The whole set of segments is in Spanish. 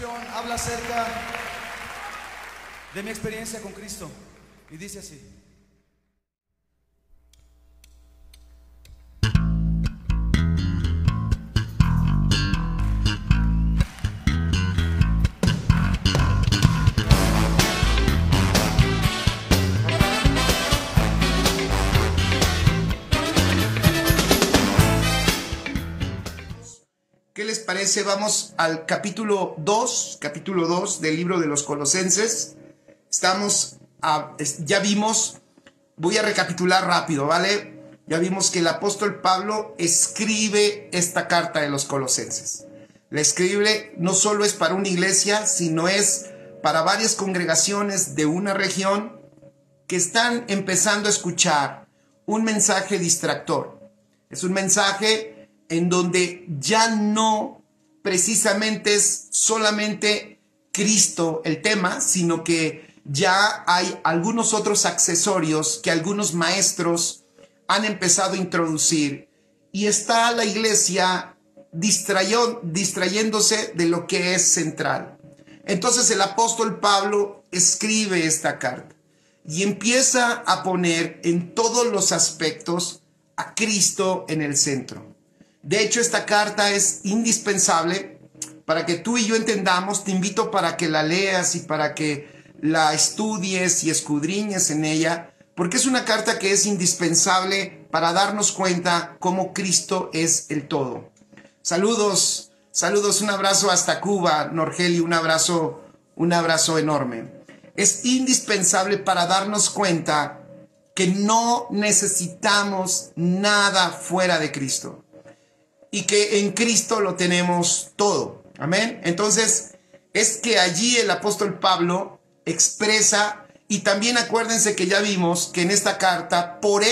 canción habla acerca de mi experiencia con Cristo y dice así. ¿Qué les parece? Vamos al capítulo 2 del libro de los Colosenses. Ya vimos, voy a recapitular rápido, ¿vale? Ya vimos que el apóstol Pablo escribe esta carta de los Colosenses. La escribe, no solo es para una iglesia, sino es para varias congregaciones de una región que están empezando a escuchar un mensaje distractor. Es un mensaje en donde ya no precisamente es solamente Cristo el tema, sino que ya hay algunos otros accesorios que algunos maestros han empezado a introducir. Y está la iglesia distrayéndose de lo que es central. Entonces el apóstol Pablo escribe esta carta y empieza a poner en todos los aspectos a Cristo en el centro. De hecho, esta carta es indispensable para que tú y yo entendamos. Te invito para que la leas y para que la estudies y escudriñes en ella, porque es una carta que es indispensable para darnos cuenta cómo Cristo es el todo. Saludos, un abrazo hasta Cuba, Norgeli, un abrazo enorme. Es indispensable para darnos cuenta que no necesitamos nada fuera de Cristo. Y que en Cristo lo tenemos todo. Amén. Entonces, es que allí el apóstol Pablo expresa, y también acuérdense que ya vimos que en esta carta, por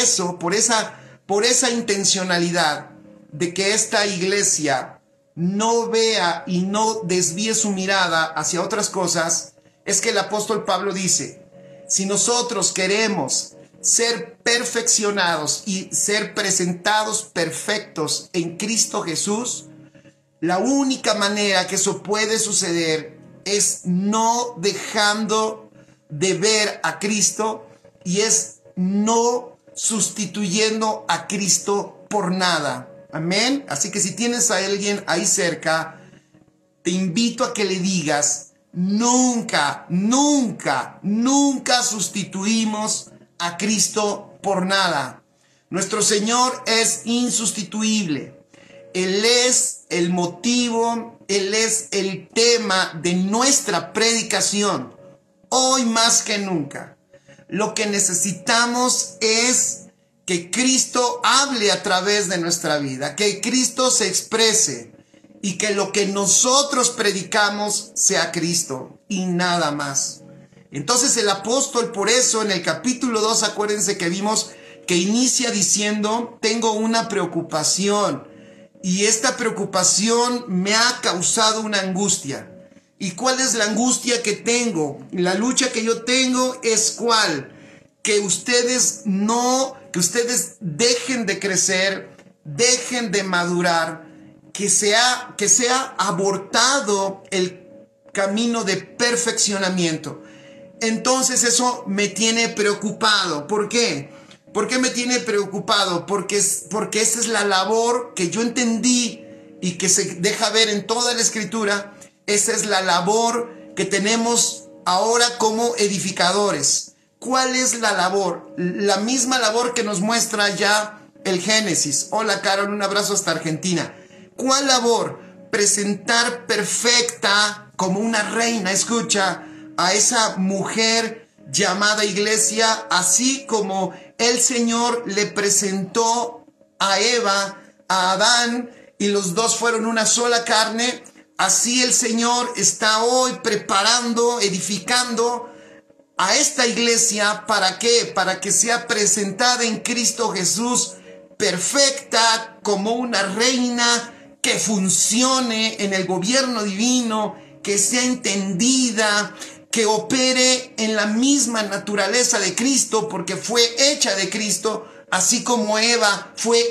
esa intencionalidad de que esta iglesia no vea y no desvíe su mirada hacia otras cosas, es que el apóstol Pablo dice, si nosotros queremos ser perfeccionados y ser presentados perfectos en Cristo Jesús, la única manera que eso puede suceder es no dejando de ver a Cristo y es no sustituyendo a Cristo por nada. Amén. Así que si tienes a alguien ahí cerca, te invito a que le digas, nunca sustituimos a Cristo por nada. Nuestro Señor es insustituible. Él es el motivo, Él es el tema de nuestra predicación. Hoy más que nunca, lo que necesitamos es que Cristo hable a través de nuestra vida, que Cristo se exprese y que lo que nosotros predicamos sea Cristo y nada más. Entonces el apóstol, por eso en el capítulo 2, acuérdense que vimos que inicia diciendo, tengo una preocupación y esta preocupación me ha causado una angustia. ¿Y cuál es la angustia que tengo? La lucha que yo tengo es ¿cuál? Que ustedes dejen de crecer, dejen de madurar, que sea abortado el camino de perfeccionamiento. Entonces eso me tiene preocupado. ¿Por qué? ¿Por qué me tiene preocupado? Porque esa es la labor que yo entendí y que se deja ver en toda la Escritura. Esa es la labor que tenemos ahora como edificadores. ¿Cuál es la labor? La misma labor que nos muestra ya el Génesis. Hola Carol, un abrazo hasta Argentina. ¿Cuál labor? Presentar perfecta como una reina. Escucha, a esa mujer llamada iglesia, así como el Señor le presentó a Eva, a Adán, y los dos fueron una sola carne, así el Señor está hoy preparando, edificando a esta iglesia. ¿Para qué? Para que sea presentada en Cristo Jesús, perfecta como una reina, que funcione en el gobierno divino, que sea entendida, que opere en la misma naturaleza de Cristo, porque fue hecha de Cristo, así como Eva fue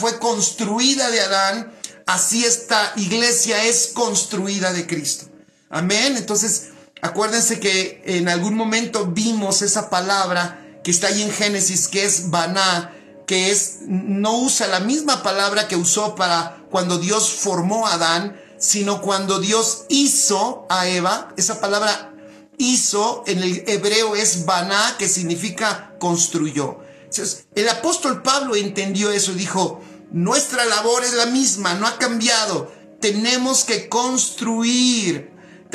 construida de Adán, así esta iglesia es construida de Cristo. Amén. Entonces, acuérdense que en algún momento vimos esa palabra que está ahí en Génesis, que es baná, que no usa la misma palabra que usó para cuando Dios formó a Adán, sino cuando Dios hizo a Eva. Esa palabra hizo en el hebreo es baná, que significa construyó. Entonces, el apóstol Pablo entendió eso y dijo, nuestra labor es la misma, no ha cambiado. Tenemos que construir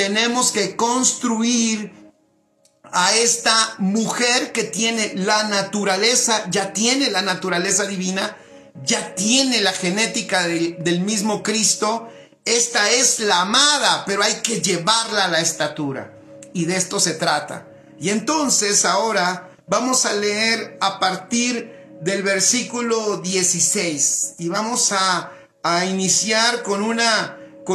a esta mujer que tiene la naturaleza, ya tiene la naturaleza divina, ya tiene la genética del mismo Cristo. Esta es la amada, pero hay que llevarla a la estatura. Y de esto se trata. Y entonces ahora vamos a leer a partir del versículo 16. Y vamos a iniciar con una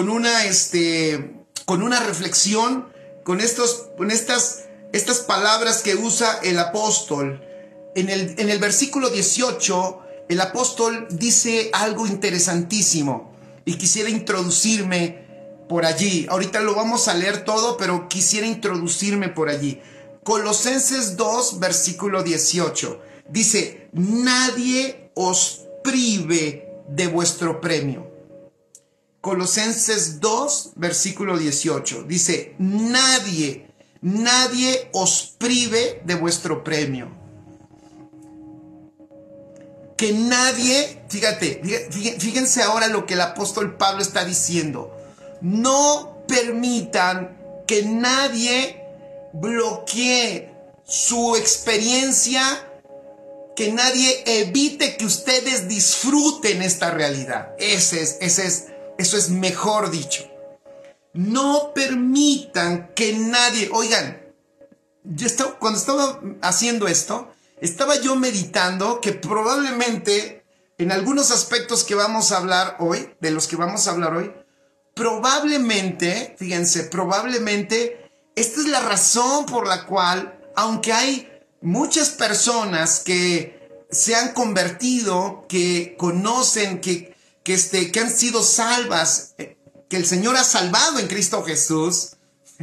reflexión, con estas palabras que usa el apóstol. En el versículo 18, el apóstol dice algo interesantísimo y quisiera introducirme por allí. Ahorita lo vamos a leer todo, pero quisiera introducirme por allí. Colosenses 2, versículo 18, dice, nadie os prive de vuestro premio. Colosenses 2, versículo 18, dice, nadie os prive de vuestro premio. Que nadie, fíjense ahora lo que el apóstol Pablo está diciendo. No permitan que nadie bloquee su experiencia, que nadie evite que ustedes disfruten esta realidad. Eso es mejor dicho. No permitan que nadie, oigan, cuando estaba haciendo esto, estaba yo meditando que probablemente en algunos aspectos que vamos a hablar hoy, de los que vamos a hablar hoy, probablemente, fíjense, esta es la razón por la cual, aunque hay muchas personas que se han convertido, que conocen, que han sido salvas, que el Señor ha salvado en Cristo Jesús,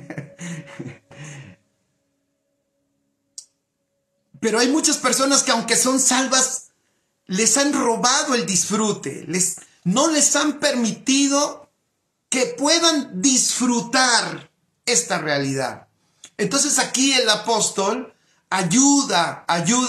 pero hay muchas personas que aunque son salvas, les han robado el disfrute, no les han permitido que puedan disfrutar esta realidad. Entonces aquí el apóstol ayuda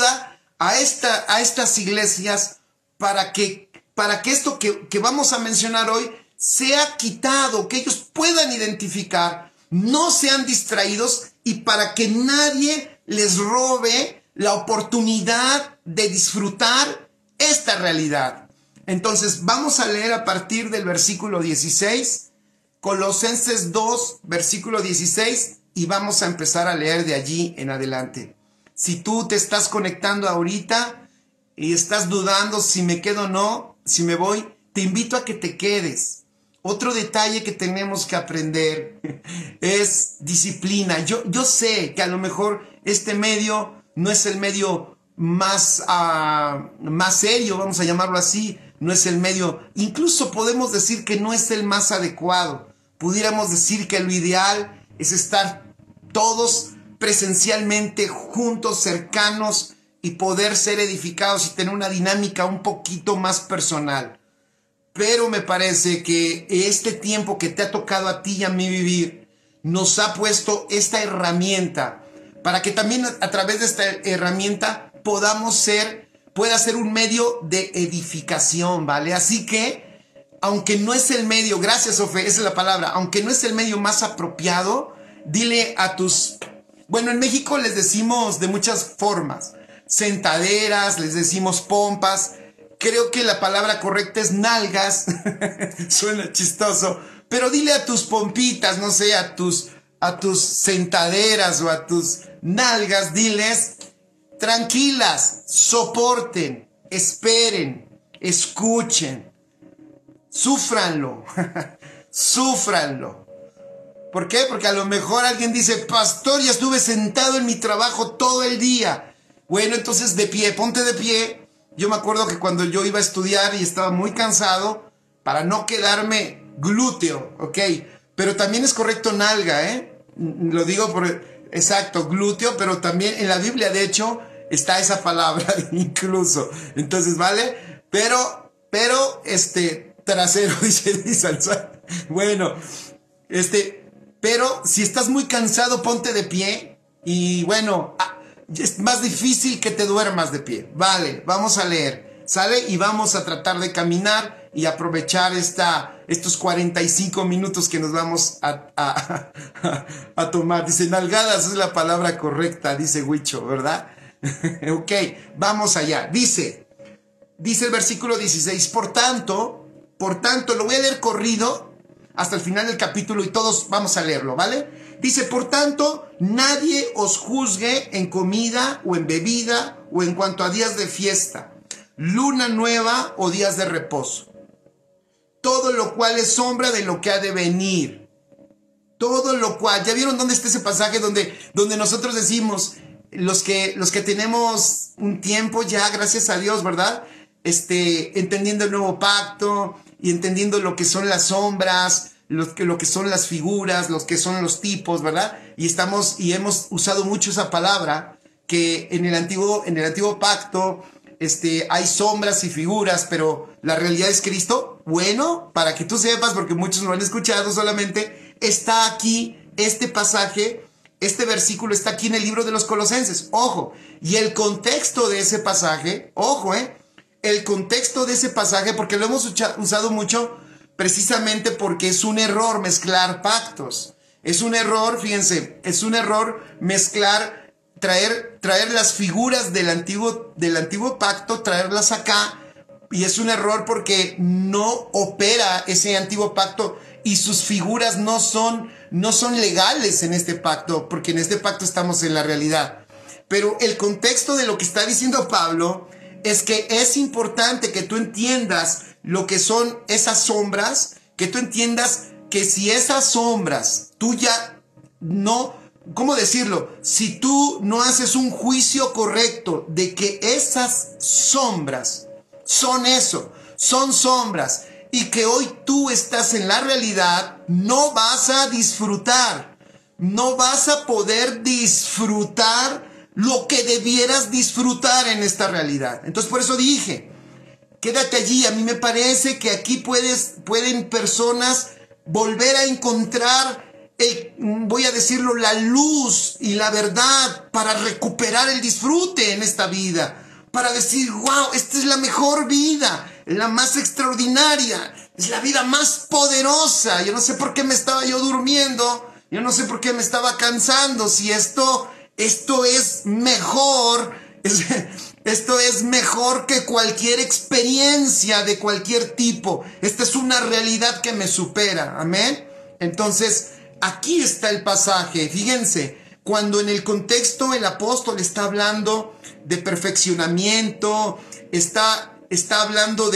a estas iglesias para que esto que vamos a mencionar hoy sea quitado, que ellos puedan identificar, no sean distraídos y para que nadie les robe la oportunidad de disfrutar esta realidad. Entonces vamos a leer a partir del versículo 16, Colosenses 2, versículo 16, y vamos a empezar a leer de allí en adelante. Si tú te estás conectando ahorita y estás dudando si me quedo o no, si me voy, te invito a que te quedes. Otro detalle que tenemos que aprender es disciplina. Yo sé que a lo mejor este medio no es el medio más serio, vamos a llamarlo así, no es el medio, incluso podemos decir que no es el más adecuado. Pudiéramos decir que lo ideal es estar todos presencialmente juntos, cercanos y poder ser edificados y tener una dinámica un poquito más personal. Pero me parece que este tiempo que te ha tocado a ti y a mí vivir nos ha puesto esta herramienta para que también a través de esta herramienta pueda ser un medio de edificación, ¿vale? Así que, aunque no es el medio, gracias Ofe, esa es la palabra, aunque no es el medio más apropiado, dile a bueno, en México les decimos de muchas formas, sentaderas, les decimos pompas, creo que la palabra correcta es nalgas, suena chistoso, pero dile a tus pompitas, no sé, a tus sentaderas o a tus nalgas, diles, tranquilas, soporten, esperen, escuchen, súfranlo, súfranlo. ¿Por qué? Porque a lo mejor alguien dice, pastor, ya estuve sentado en mi trabajo todo el día. Bueno, entonces de pie, ponte de pie. Yo me acuerdo que cuando yo iba a estudiar y estaba muy cansado, para no quedarme glúteo, ¿ok? pero también es correcto nalga, lo digo por, exacto, glúteo, pero también en la Biblia, de hecho, está esa palabra incluso. Entonces, ¿vale? Pero, trasero, dice Salsa. Bueno, pero si estás muy cansado, ponte de pie. Y bueno, es más difícil que te duermas de pie. Vale, vamos a leer. ¿Sale? Y vamos a tratar de caminar y aprovechar estos 45 minutos que nos vamos a tomar. Dice, nalgadas es la palabra correcta, dice Huicho, ¿verdad? Ok, vamos allá. Dice el versículo 16, por tanto, lo voy a leer corrido hasta el final del capítulo y todos vamos a leerlo, ¿vale? Dice, por tanto, nadie os juzgue en comida o en bebida o en cuanto a días de fiesta, luna nueva o días de reposo. Todo lo cual es sombra de lo que ha de venir. Todo lo cual, ¿ya vieron dónde está ese pasaje donde nosotros decimos, los que tenemos un tiempo ya, gracias a Dios, ¿verdad? Entendiendo el nuevo pacto y entendiendo lo que son las sombras, lo que son las figuras, los que son los tipos, ¿verdad? Y hemos usado mucho esa palabra, que en el antiguo pacto, hay sombras y figuras, pero la realidad es Cristo. Bueno, para que tú sepas, porque muchos lo han escuchado solamente, está aquí este pasaje, este versículo está aquí en el libro de los Colosenses. Ojo, y el contexto de ese pasaje, ojo, el contexto de ese pasaje, porque lo hemos usado mucho precisamente porque es un error mezclar pactos. Es un error, fíjense, es un error mezclar, traer las figuras del antiguo pacto, traerlas acá, y es un error porque no opera ese antiguo pacto y sus figuras no son legales en este pacto, porque en este pacto estamos en la realidad. Pero el contexto de lo que está diciendo Pablo es que es importante que tú entiendas lo que son esas sombras, que tú entiendas que si esas sombras, tú ya no, ¿cómo decirlo? Si tú no haces un juicio correcto de que esas sombras son eso, son sombras, y que hoy tú estás en la realidad, no vas a disfrutar, no vas a poder disfrutar lo que debieras disfrutar en esta realidad. Entonces por eso dije, quédate allí. A mí me parece que aquí pueden personas volver a encontrar, voy a decirlo, la luz y la verdad para recuperar el disfrute en esta vida. Para decir, wow, esta es la mejor vida, la más extraordinaria, es la vida más poderosa. Yo no sé por qué me estaba yo durmiendo, yo no sé por qué me estaba cansando, si esto es mejor, esto es mejor que cualquier experiencia de cualquier tipo. Esta es una realidad que me supera, amén. Entonces, aquí está el pasaje, fíjense, cuando en el contexto el apóstol está hablando de perfeccionamiento, está hablando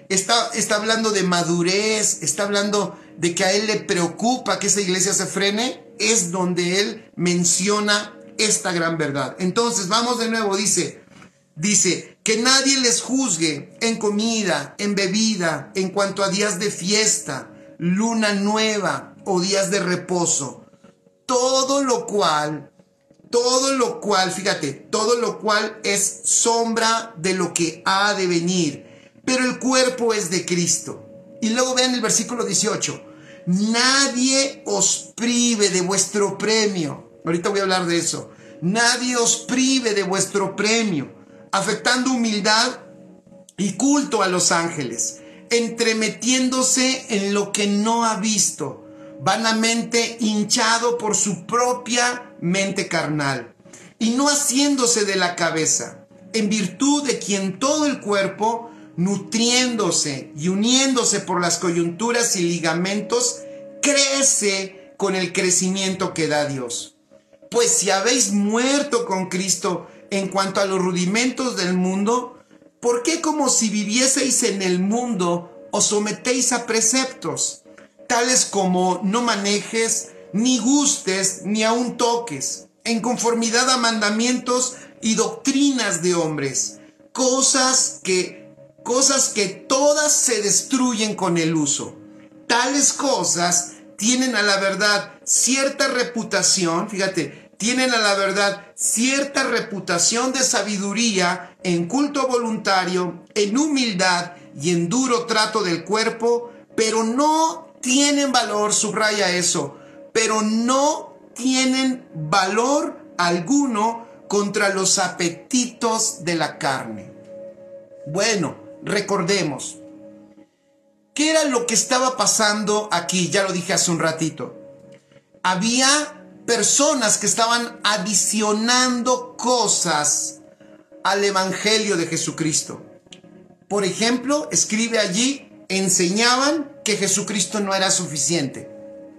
de madurez, está hablando de que a él le preocupa que esa iglesia se frene, es donde él menciona esta gran verdad. Entonces, vamos de nuevo, dice, que nadie les juzgue en comida, en bebida, en cuanto a días de fiesta, luna nueva o días de reposo. Todo lo cual, fíjate, todo lo cual es sombra de lo que ha de venir, pero el cuerpo es de Cristo. Y luego vean el versículo 18. Nadie os prive de vuestro premio. Ahorita voy a hablar de eso. Nadie os prive de vuestro premio, afectando humildad y culto a los ángeles, entremetiéndose en lo que no ha visto, vanamente hinchado por su propia mente carnal, y no haciéndose de la cabeza, en virtud de quien todo el cuerpo, nutriéndose y uniéndose por las coyunturas y ligamentos, crece con el crecimiento que da Dios. Pues si habéis muerto con Cristo en cuanto a los rudimentos del mundo, ¿por qué como si vivieseis en el mundo os sometéis a preceptos, tales como no manejes, ni gustes, ni aun toques, en conformidad a mandamientos y doctrinas de hombres, cosas que todas se destruyen con el uso, tales cosas tienen a la verdad cierta reputación, fíjate, tienen a la verdad cierta reputación de sabiduría en culto voluntario, en humildad y en duro trato del cuerpo, pero no tienen valor, subraya eso, pero no tienen valor alguno contra los apetitos de la carne. Bueno, recordemos, ¿qué era lo que estaba pasando aquí? Ya lo dije hace un ratito. Había personas que estaban adicionando cosas al Evangelio de Jesucristo. Por ejemplo, escribe allí, enseñaban que Jesucristo no era suficiente.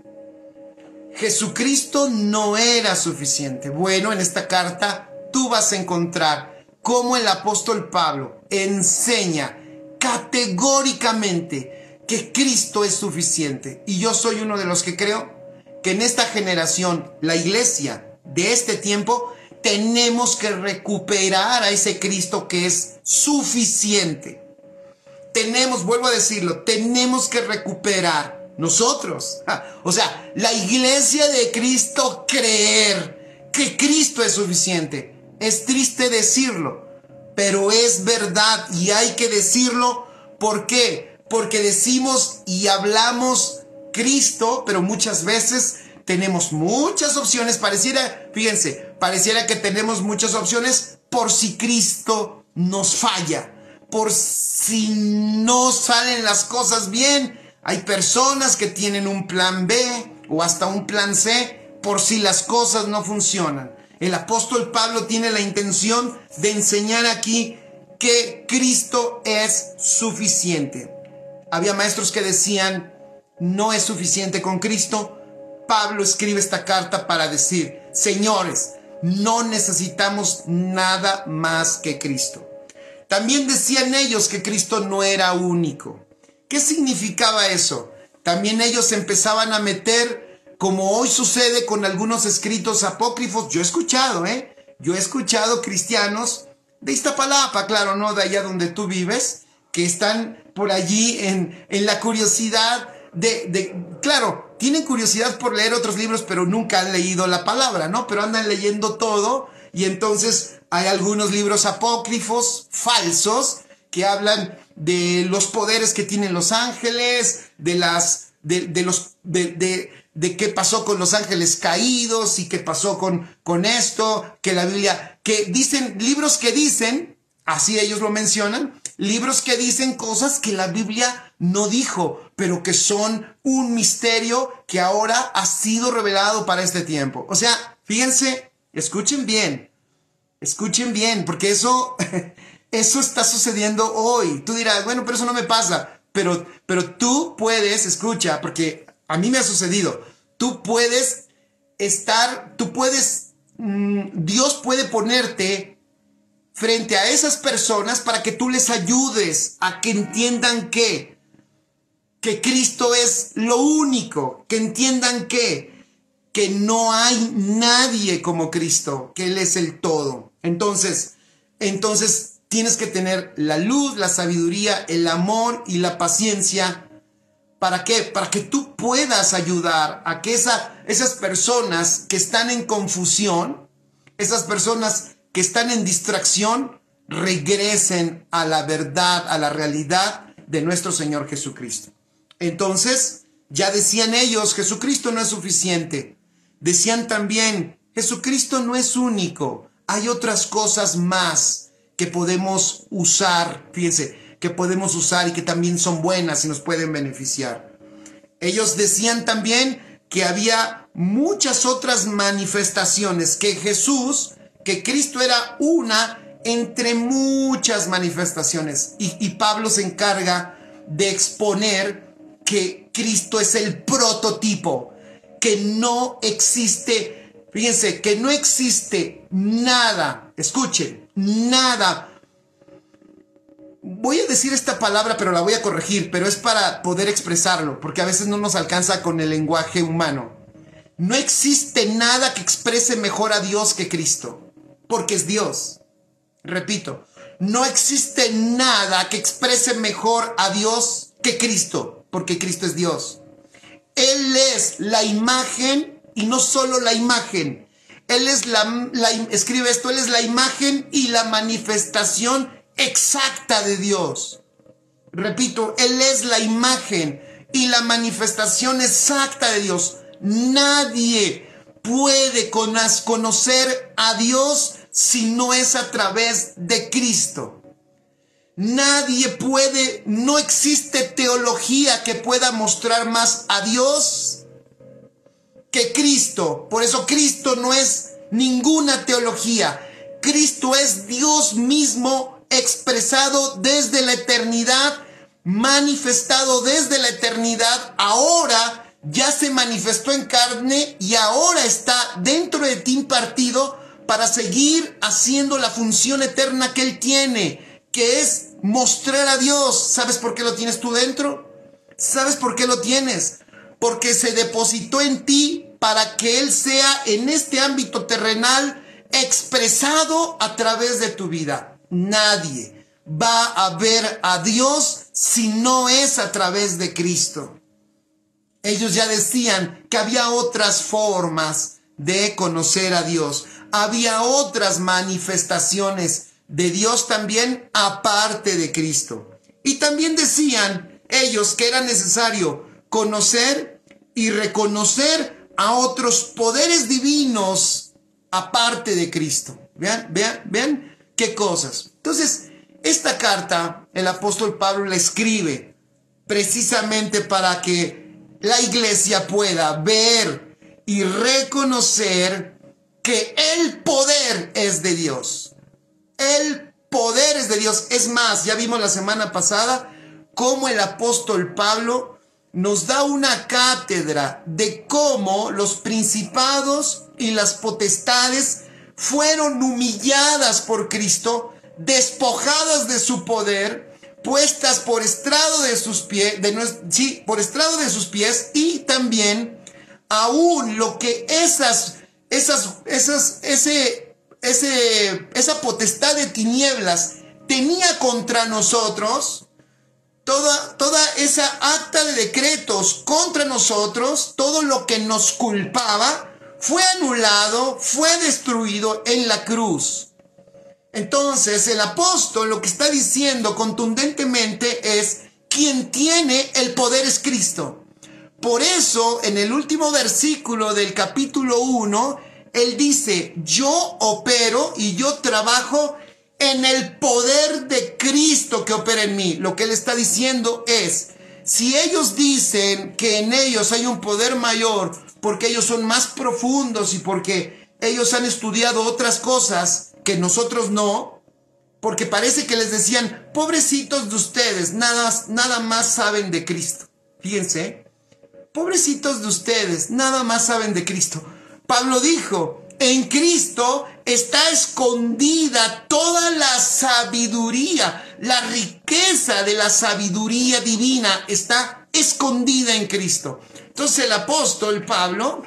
Jesucristo no era suficiente. Bueno, en esta carta tú vas a encontrar cómo el apóstol Pablo enseña categóricamente que Cristo es suficiente. Y yo soy uno de los que creo que en esta generación, la iglesia de este tiempo, tenemos que recuperar a ese Cristo que es suficiente. Vuelvo a decirlo, tenemos que recuperar nosotros, o sea, la iglesia de Cristo, creer que Cristo es suficiente. Es triste decirlo, pero es verdad y hay que decirlo. ¿Por qué? Porque decimos y hablamos Cristo, pero muchas veces tenemos muchas opciones. Pareciera que tenemos muchas opciones por si Cristo nos falla, por si no salen las cosas bien. Hay personas que tienen un plan B o hasta un plan C por si las cosas no funcionan. El apóstol Pablo tiene la intención de enseñar aquí que Cristo es suficiente. Había maestros que decían, no es suficiente con Cristo. Pablo escribe esta carta para decir, señores, no necesitamos nada más que Cristo. También decían ellos que Cristo no era único. ¿Qué significaba eso? También ellos empezaban a meter, como hoy sucede con algunos escritos apócrifos. Yo he escuchado cristianos de Iztapalapa, claro, no de allá donde tú vives, que están por allí en la curiosidad claro, tienen curiosidad por leer otros libros, pero nunca han leído la palabra, ¿no? Pero andan leyendo todo, y entonces hay algunos libros apócrifos falsos que hablan de los poderes que tienen los ángeles, de qué pasó con los ángeles caídos y qué pasó con esto, que la Biblia, que dicen, libros que dicen, así ellos lo mencionan, libros que dicen cosas que la Biblia no dijo, pero que son un misterio que ahora ha sido revelado para este tiempo. O sea, fíjense, escuchen bien, porque eso está sucediendo hoy. Tú dirás, bueno, pero eso no me pasa. Pero tú puedes, escucha, porque a mí me ha sucedido. Dios puede ponerte frente a esas personas para que tú les ayudes a que entiendan que Cristo es lo único, que entiendan que no hay nadie como Cristo, que Él es el todo. Entonces tienes que tener la luz, la sabiduría, el amor y la paciencia. ¿Para qué? Para que tú puedas ayudar a que esas personas que están en confusión, esas personas que están en distracción, regresen a la verdad, a la realidad de nuestro Señor Jesucristo. Entonces, ya decían ellos, Jesucristo no es suficiente. Decían también, Jesucristo no es único. Hay otras cosas más que podemos usar, fíjense, que podemos usar y que también son buenas y nos pueden beneficiar. Ellos decían también que había muchas otras manifestaciones, que Cristo era una entre muchas manifestaciones. Y Pablo se encarga de exponer que Cristo es el prototipo, que no existe, fíjense, que no existe nada, escuchen, nada. Voy a decir esta palabra, pero la voy a corregir, pero es para poder expresarlo, porque a veces no nos alcanza con el lenguaje humano. No existe nada que exprese mejor a Dios que Cristo, porque es Dios. Repito, no existe nada que exprese mejor a Dios que Cristo, porque Cristo es Dios. Él es la imagen y no solo la imagen. Él es escribe esto, Él es la imagen y la manifestación exacta de Dios. Repito, Él es la imagen y la manifestación exacta de Dios. Nadie puede conocer a Dios si no es a través de Cristo. Nadie puede, no existe teología que pueda mostrar más a Dios que Cristo. Por eso Cristo no es ninguna teología. Cristo es Dios mismo expresado desde la eternidad, manifestado desde la eternidad. Ahora ya se manifestó en carne y ahora está dentro de ti impartido para seguir haciendo la función eterna que Él tiene, que es mostrar a Dios. ¿Sabes por qué lo tienes tú dentro? ¿Sabes por qué lo tienes? Porque se depositó en ti para que Él sea en este ámbito terrenal expresado a través de tu vida. Nadie va a ver a Dios si no es a través de Cristo. Ellos ya decían que había otras formas de conocer a Dios. Había otras manifestaciones de Dios también aparte de Cristo. Y también decían ellos que era necesario conocer y reconocer a otros poderes divinos aparte de Cristo. Vean qué cosas. Entonces, esta carta el apóstol Pablo la escribe precisamente para que la iglesia pueda ver y reconocer que el poder es de Dios. El poder es de Dios. Es más, ya vimos la semana pasada cómo el apóstol Pablo nos da una cátedra de cómo los principados y las potestades fueron humilladas por Cristo, despojadas de su poder, puestas por estrado de sus pies, por estrado de sus pies, y también aún lo que esa potestad de tinieblas tenía contra nosotros, toda esa acta de decretos contra nosotros, todo lo que nos culpaba, fue anulado, fue destruido en la cruz. Entonces el apóstol lo que está diciendo contundentemente es: quien tiene el poder es Cristo. Por eso en el último versículo del capítulo 1, él dice: yo opero y yo trabajo en el poder de Cristo que opera en mí. Lo que él está diciendo es: si ellos dicen que en ellos hay un poder mayor porque ellos son más profundos y porque ellos han estudiado otras cosas que nosotros no, porque parece que les decían: pobrecitos de ustedes, nada más saben de Cristo. Fíjense, pobrecitos de ustedes, nada más saben de Cristo. Pablo dijo: en Cristo está escondida toda la sabiduría, la riqueza de la sabiduría divina está escondida en Cristo. Entonces el apóstol Pablo,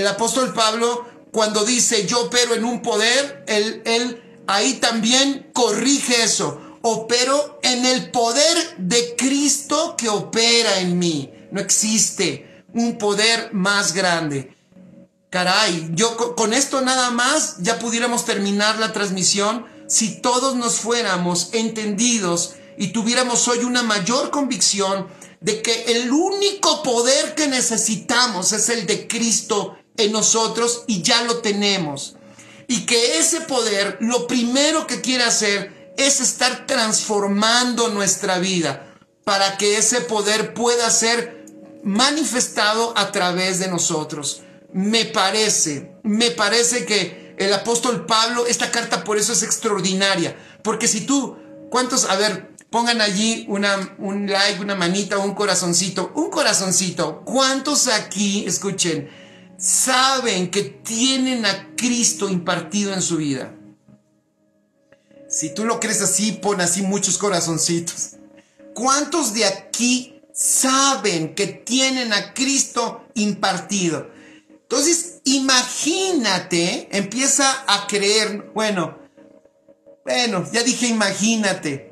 cuando dice yo opero en un poder, él ahí también corrige eso. Opero en el poder de Cristo que opera en mí. No existe un poder más grande. Caray, yo con esto nada más ya pudiéramos terminar la transmisión si todos nos fuéramos entendidos y tuviéramos hoy una mayor convicción de que el único poder que necesitamos es el de Cristo en nosotros, y ya lo tenemos. Y que ese poder lo primero que quiere hacer es estar transformando nuestra vida para que ese poder pueda ser manifestado a través de nosotros. Me parece que el apóstol Pablo, esta carta por eso es extraordinaria, porque si tú, ¿cuántos? A ver, pongan allí un like, una manita o un corazoncito, ¿cuántos aquí, escuchen, saben que tienen a Cristo impartido en su vida? Si tú lo crees así, pon así muchos corazoncitos. ¿Cuántos de aquí saben que tienen a Cristo impartido? Entonces, imagínate, empieza a creer, bueno, ya dije imagínate.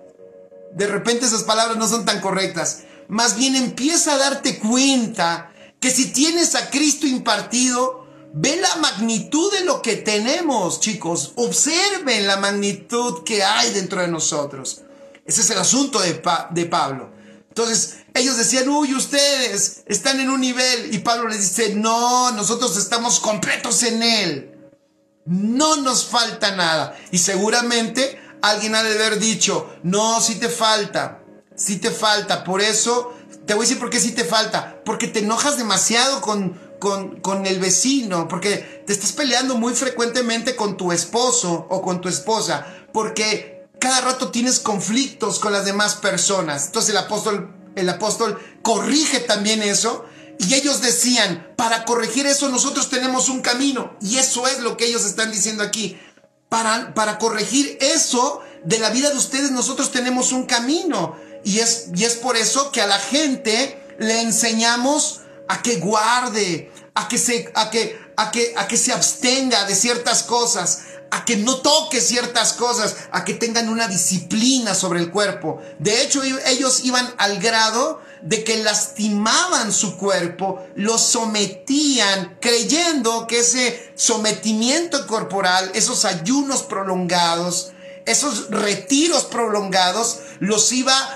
De repente esas palabras no son tan correctas. Más bien empieza a darte cuenta que si tienes a Cristo impartido, ve la magnitud de lo que tenemos, chicos. Observen la magnitud que hay dentro de nosotros. Ese es el asunto de Pablo. Entonces, ellos decían, uy, ustedes están en un nivel. Y Pablo les dice, no, nosotros estamos completos en Él. No nos falta nada. Y seguramente alguien ha de haber dicho, no, sí te falta. Sí te falta. Por eso, te voy a decir por qué sí te falta. Porque te enojas demasiado con el vecino. Porque te estás peleando muy frecuentemente con tu esposo o con tu esposa. Porque cada rato tienes conflictos con las demás personas. Entonces el apóstol corrige también eso. Y ellos decían, para corregir eso nosotros tenemos un camino. Y eso es lo que ellos están diciendo aquí. Para corregir eso de la vida de ustedes nosotros tenemos un camino. Y es por eso que a la gente le enseñamos a que guarde, a que se abstenga de ciertas cosas, a que no toque ciertas cosas, a que tengan una disciplina sobre el cuerpo. De hecho, ellos iban al grado de que lastimaban su cuerpo, lo sometían, creyendo que ese sometimiento corporal, esos ayunos prolongados, esos retiros prolongados, les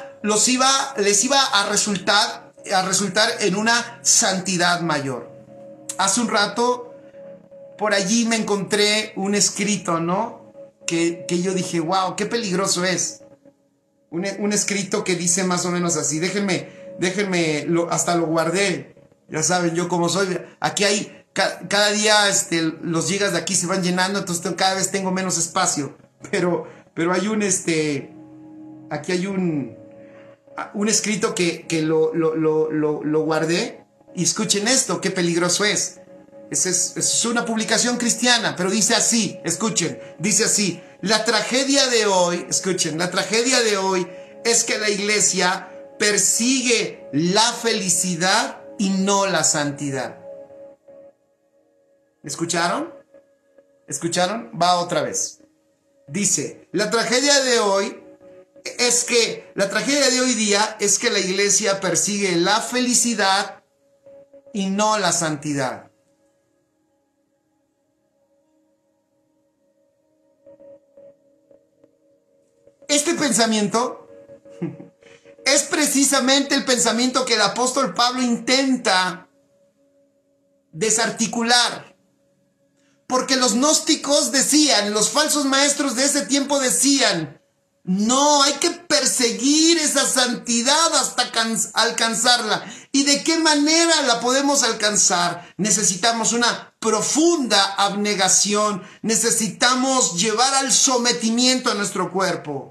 iba a resultar en una santidad mayor. Hace un rato, por allí me encontré un escrito, ¿no? Que yo dije, wow, qué peligroso es. Un escrito que dice más o menos así. Déjenme, hasta lo guardé. Ya saben, yo como soy. Aquí hay, cada día los gigas de aquí se van llenando, entonces cada vez tengo menos espacio. Pero hay aquí hay un escrito que lo guardé. Y escuchen esto, qué peligroso es. Es una publicación cristiana, pero dice así, escuchen, dice así: la tragedia de hoy, escuchen, la tragedia de hoy es que la iglesia persigue la felicidad y no la santidad. ¿Escucharon? ¿Escucharon? Va otra vez. Dice, la tragedia de hoy día es que la iglesia persigue la felicidad y no la santidad. Este pensamiento es precisamente el pensamiento que el apóstol Pablo intenta desarticular. Porque los gnósticos decían, los falsos maestros de ese tiempo decían, no, hay que perseguir esa santidad hasta alcanzarla. ¿Y de qué manera la podemos alcanzar? Necesitamos una profunda abnegación. Necesitamos llevar al sometimiento a nuestro cuerpo.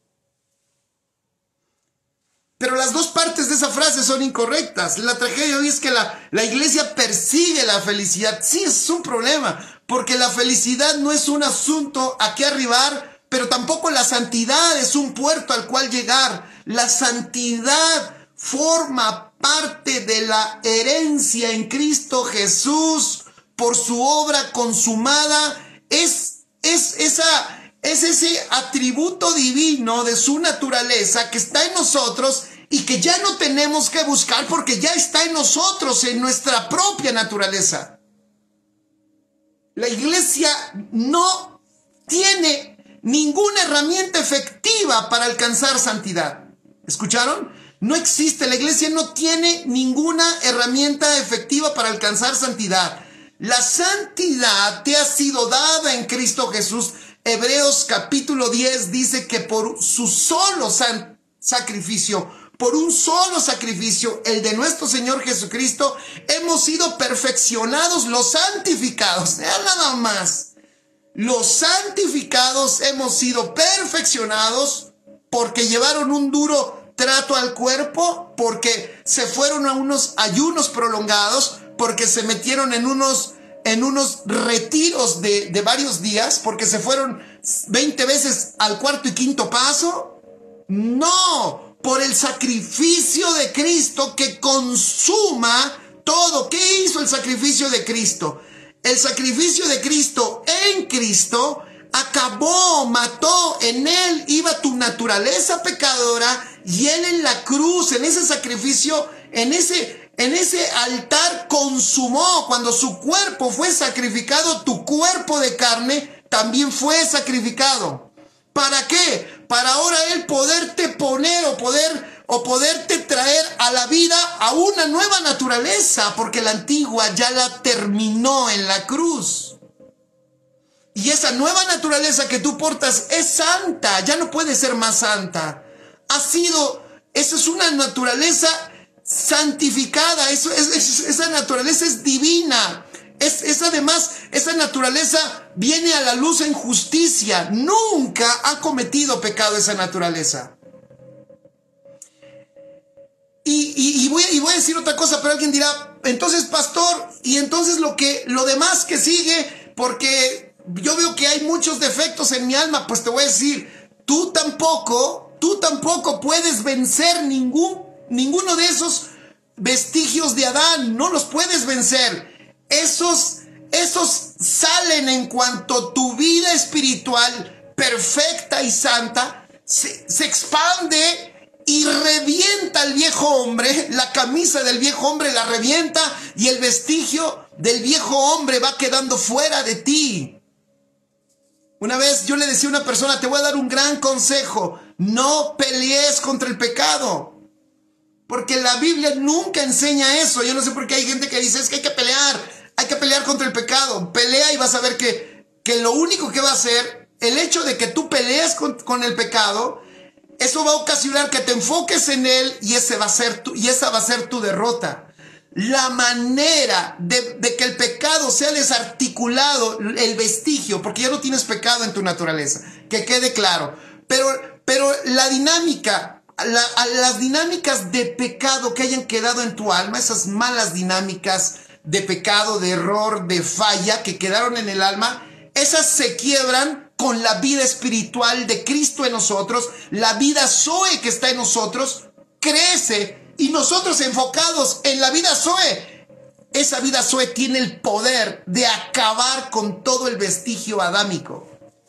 Pero las dos partes de esa frase son incorrectas. La tragedia hoy es que la iglesia persigue la felicidad. Sí, es un problema, porque la felicidad no es un asunto a qué arribar, pero tampoco la santidad es un puerto al cual llegar. La santidad forma parte de la herencia en Cristo Jesús por su obra consumada. Es ese atributo divino de su naturaleza que está en nosotros y que ya no tenemos que buscar porque ya está en nosotros, en nuestra propia naturaleza. La iglesia no tiene ninguna herramienta efectiva para alcanzar santidad. ¿Escucharon? No existe. La iglesia no tiene ninguna herramienta efectiva para alcanzar santidad. La santidad te ha sido dada en Cristo Jesús. Hebreos capítulo 10 dice que por su solo sacrificio, por un solo sacrificio, el de nuestro Señor Jesucristo, hemos sido perfeccionados, los santificados. Nada más. Los santificados hemos sido perfeccionados porque llevaron un duro trato al cuerpo, porque se fueron a unos ayunos prolongados, porque se metieron en unos retiros de varios días, porque se fueron 20 veces al cuarto y quinto paso. No, por el sacrificio de Cristo que consuma todo. ¿Qué hizo el sacrificio de Cristo? El sacrificio de Cristo en Cristo acabó, mató, en Él iba tu naturaleza pecadora y Él en la cruz, en ese sacrificio, en En ese altar consumó, cuando su cuerpo fue sacrificado, tu cuerpo de carne también fue sacrificado. ¿Para qué? Para ahora Él poderte poner o poderte traer a la vida a una nueva naturaleza, porque la antigua ya la terminó en la cruz. Y esa nueva naturaleza que tú portas es santa, ya no puede ser más santa. Esa es una naturaleza santificada, esa naturaleza es divina. Además, esa naturaleza viene a la luz en justicia. Nunca ha cometido pecado esa naturaleza. Y voy a decir otra cosa, pero alguien dirá, entonces, pastor, y entonces lo demás que sigue, porque yo veo que hay muchos defectos en mi alma. Pues te voy a decir, tú tampoco puedes vencer ninguno de esos vestigios de Adán. No los puedes vencer. Esos salen en cuanto tu vida espiritual perfecta y santa se expande y revienta el viejo hombre. La camisa del viejo hombre la revienta y el vestigio del viejo hombre va quedando fuera de ti. Una vez yo le decía a una persona, te voy a dar un gran consejo: no pelees contra el pecado, porque la Biblia nunca enseña eso. Yo no sé por qué hay gente que dice, es que hay que pelear contra el pecado. Pelea y vas a ver que lo único que va a hacer, el hecho de que tú pelees con el pecado, eso va a ocasionar que te enfoques en él y esa va a ser tu derrota. La manera de que el pecado sea desarticulado, el vestigio, porque ya no tienes pecado en tu naturaleza, que quede claro. Pero la dinámica, las dinámicas de pecado que hayan quedado en tu alma, esas malas dinámicas de pecado, de error, de falla que quedaron en el alma, esas se quiebran con la vida espiritual de Cristo en nosotros. La vida Zoe que está en nosotros crece, y nosotros enfocados en la vida Zoe, esa vida Zoe tiene el poder de acabar con todo el vestigio adámico.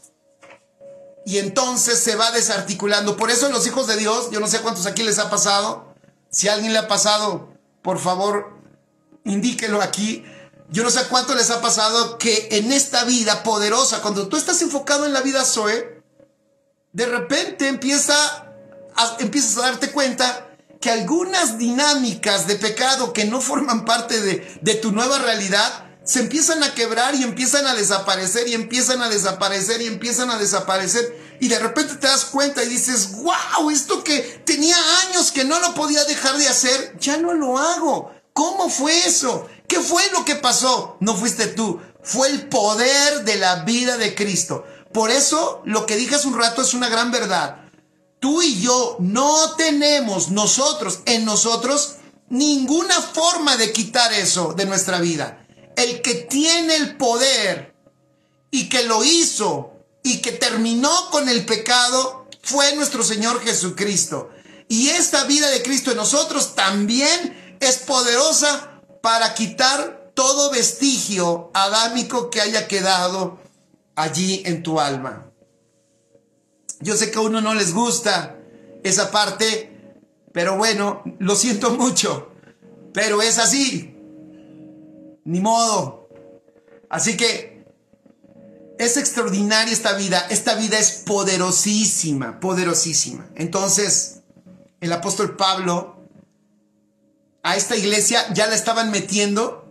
Y entonces se va desarticulando. Por eso los hijos de Dios, yo no sé cuántos aquí les ha pasado. Si a alguien le ha pasado, por favor, indíquelo aquí. Yo no sé cuánto les ha pasado que en esta vida poderosa, cuando tú estás enfocado en la vida Zoe, de repente empiezas a darte cuenta que algunas dinámicas de pecado que no forman parte de tu nueva realidad se empiezan a quebrar y empiezan a desaparecer y empiezan a desaparecer y empiezan a desaparecer. Y de repente te das cuenta y dices, wow, esto que tenía años que no lo podía dejar de hacer, ya no lo hago. ¿Cómo fue eso? ¿Qué fue lo que pasó? No fuiste tú, fue el poder de la vida de Cristo. Por eso lo que dije hace un rato es una gran verdad. Tú y yo no tenemos en nosotros ninguna forma de quitar eso de nuestra vida. El que tiene el poder y que lo hizo y que terminó con el pecado fue nuestro Señor Jesucristo. Y esta vida de Cristo en nosotros también es poderosa para quitar todo vestigio adámico que haya quedado allí en tu alma. Yo sé que a uno no les gusta esa parte, pero bueno, lo siento mucho, pero es así, ni modo. Así que es extraordinaria esta vida es poderosísima, poderosísima. Entonces, el apóstol Pablo a esta iglesia ya la estaban metiendo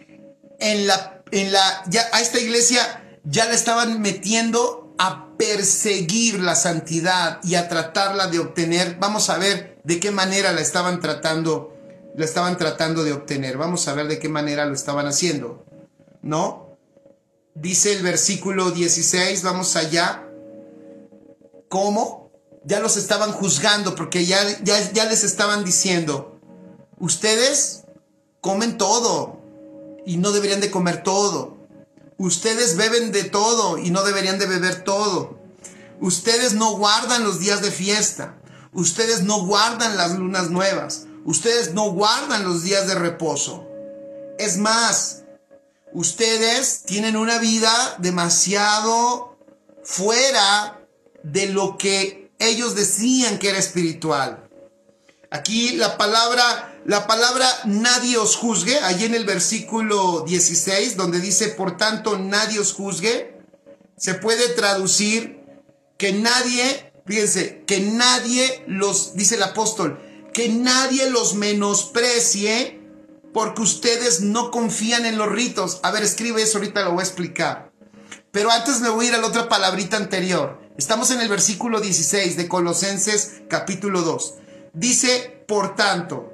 a esta iglesia ya la estaban metiendo a perseguir la santidad y a tratarla de obtener. Vamos a ver de qué manera la estaban tratando de obtener. Vamos a ver de qué manera lo estaban haciendo, ¿no? Dice el versículo 16, vamos allá. ¿Cómo? Ya los estaban juzgando porque ya les estaban diciendo, ustedes comen todo y no deberían de comer todo. Ustedes beben de todo y no deberían de beber todo. Ustedes no guardan los días de fiesta. Ustedes no guardan las lunas nuevas. Ustedes no guardan los días de reposo. Es más, ustedes tienen una vida demasiado fuera de lo que ellos decían que era espiritual. Aquí la palabra La palabra nadie os juzgue, allí en el versículo 16, donde dice, por tanto, nadie os juzgue, se puede traducir que nadie, fíjense, que nadie los, dice el apóstol, que nadie los menosprecie porque ustedes no confían en los ritos. A ver, escribe eso, ahorita lo voy a explicar. Pero antes me voy a ir a la otra palabrita anterior. Estamos en el versículo 16 de Colosenses capítulo 2. Dice, por tanto.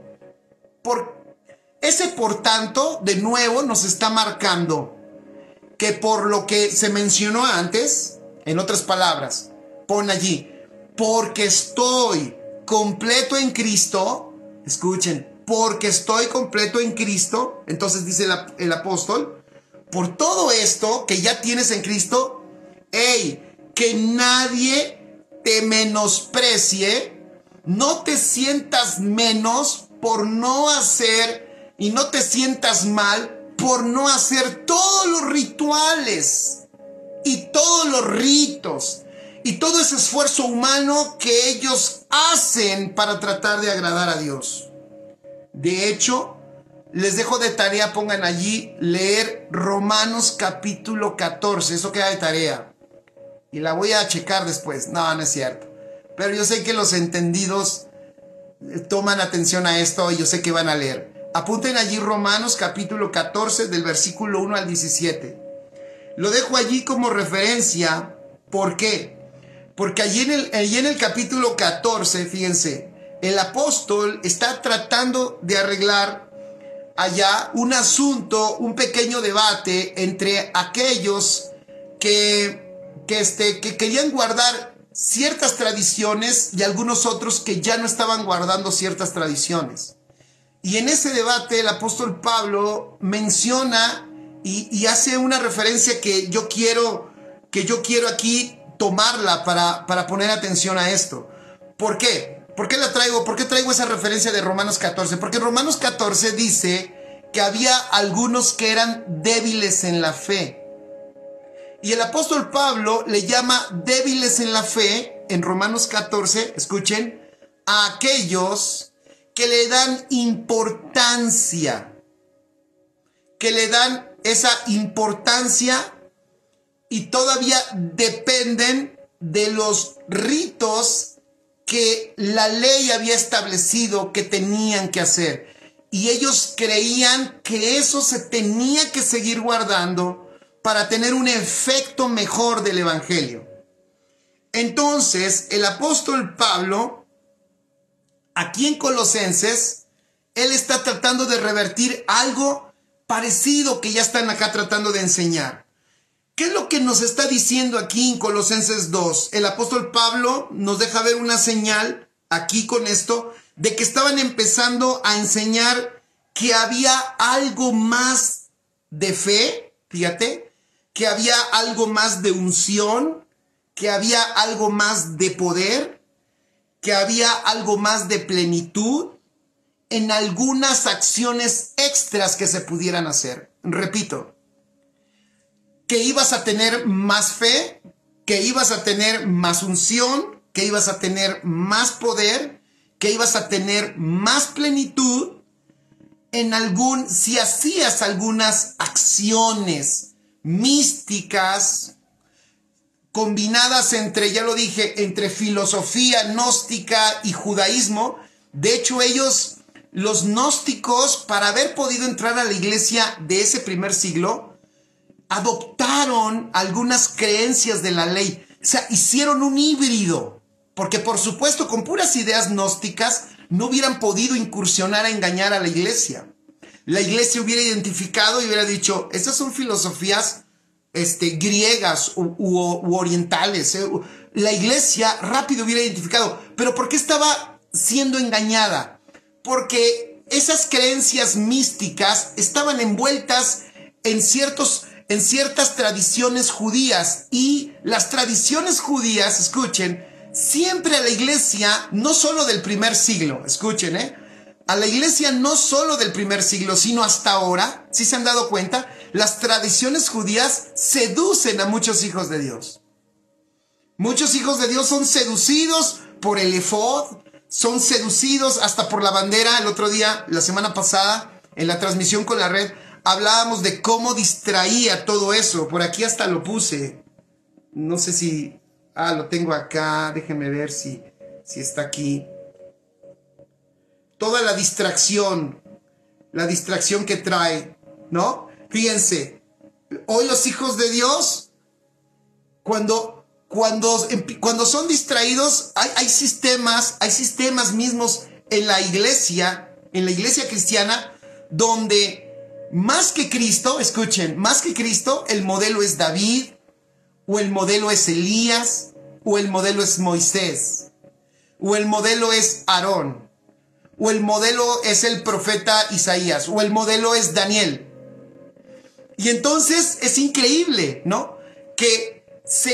Ese por tanto, de nuevo, nos está marcando que por lo que se mencionó antes, en otras palabras, pon allí, porque estoy completo en Cristo, escuchen, porque estoy completo en Cristo, entonces dice el apóstol, por todo esto que ya tienes en Cristo, que nadie te menosprecie, no te sientas menos por no hacer y no te sientas mal por no hacer todos los rituales y todos los ritos y todo ese esfuerzo humano que ellos hacen para tratar de agradar a Dios. De hecho, les dejo de tarea, pongan allí, leer Romanos capítulo 14, eso queda de tarea. Y la voy a checar después, no es cierto. Pero yo sé que los entendidos toman atención a esto y yo sé que van a leer. Apunten allí Romanos capítulo 14 del versículo 1 al 17. Lo dejo allí como referencia. ¿Por qué? Porque allí en el capítulo 14, fíjense, el apóstol está tratando de arreglar allá un asunto, un pequeño debate entre aquellos que querían guardar ciertas tradiciones y algunos otros que ya no estaban guardando ciertas tradiciones. Y en ese debate el apóstol Pablo menciona y hace una referencia que yo quiero aquí tomarla para poner atención a esto. ¿Por qué? ¿Por qué la traigo? ¿Por qué traigo esa referencia de Romanos 14? Porque Romanos 14 dice que había algunos que eran débiles en la fe. Y el apóstol Pablo le llama débiles en la fe, en Romanos 14, escuchen, a aquellos que le dan importancia, que le dan esa importancia y todavía dependen de los ritos que la ley había establecido que tenían que hacer. Y ellos creían que eso se tenía que seguir guardando para tener un efecto mejor del evangelio. Entonces, el apóstol Pablo, aquí en Colosenses, él está tratando de revertir algo parecido que ya están acá tratando de enseñar. ¿Qué es lo que nos está diciendo aquí en Colosenses 2? El apóstol Pablo nos deja ver una señal aquí con esto de que estaban empezando a enseñar que había algo más de fe, fíjate, que había algo más de unción, que había algo más de poder, que había algo más de plenitud en algunas acciones extras que se pudieran hacer. Repito, que ibas a tener más fe, que ibas a tener más unción, que ibas a tener más poder, que ibas a tener más plenitud si hacías algunas acciones místicas combinadas entre, ya lo dije, entre filosofía gnóstica y judaísmo. De hecho, ellos, los gnósticos, para haber podido entrar a la iglesia de ese primer siglo, adoptaron algunas creencias de la ley. O sea, hicieron un híbrido, porque por supuesto con puras ideas gnósticas no hubieran podido incursionar a engañar a la iglesia. La iglesia hubiera identificado y hubiera dicho, estas son filosofías griegas u orientales. La iglesia rápido hubiera identificado. ¿Pero por qué estaba siendo engañada? Porque esas creencias místicas estaban envueltas en ciertas tradiciones judías. Y las tradiciones judías, escuchen, siempre a la iglesia, no solo del primer siglo, escuchen, a la iglesia no solo del primer siglo, sino hasta ahora, si se han dado cuenta, las tradiciones judías seducen a muchos hijos de Dios. Muchos hijos de Dios son seducidos por el efod, son seducidos hasta por la bandera. El otro día, la semana pasada, en la transmisión con la red, hablábamos de cómo distraía todo eso. Por aquí hasta lo puse. No sé si... lo tengo acá. Déjenme ver si está aquí. Toda la distracción que trae, ¿no? Fíjense, hoy los hijos de Dios, cuando son distraídos, hay sistemas mismos en la iglesia cristiana, donde más que Cristo, escuchen, más que Cristo, el modelo es David, o el modelo es Elías, o el modelo es Moisés, o el modelo es Aarón, o el modelo es el profeta Isaías, o el modelo es Daniel. Y entonces es increíble, ¿no? Que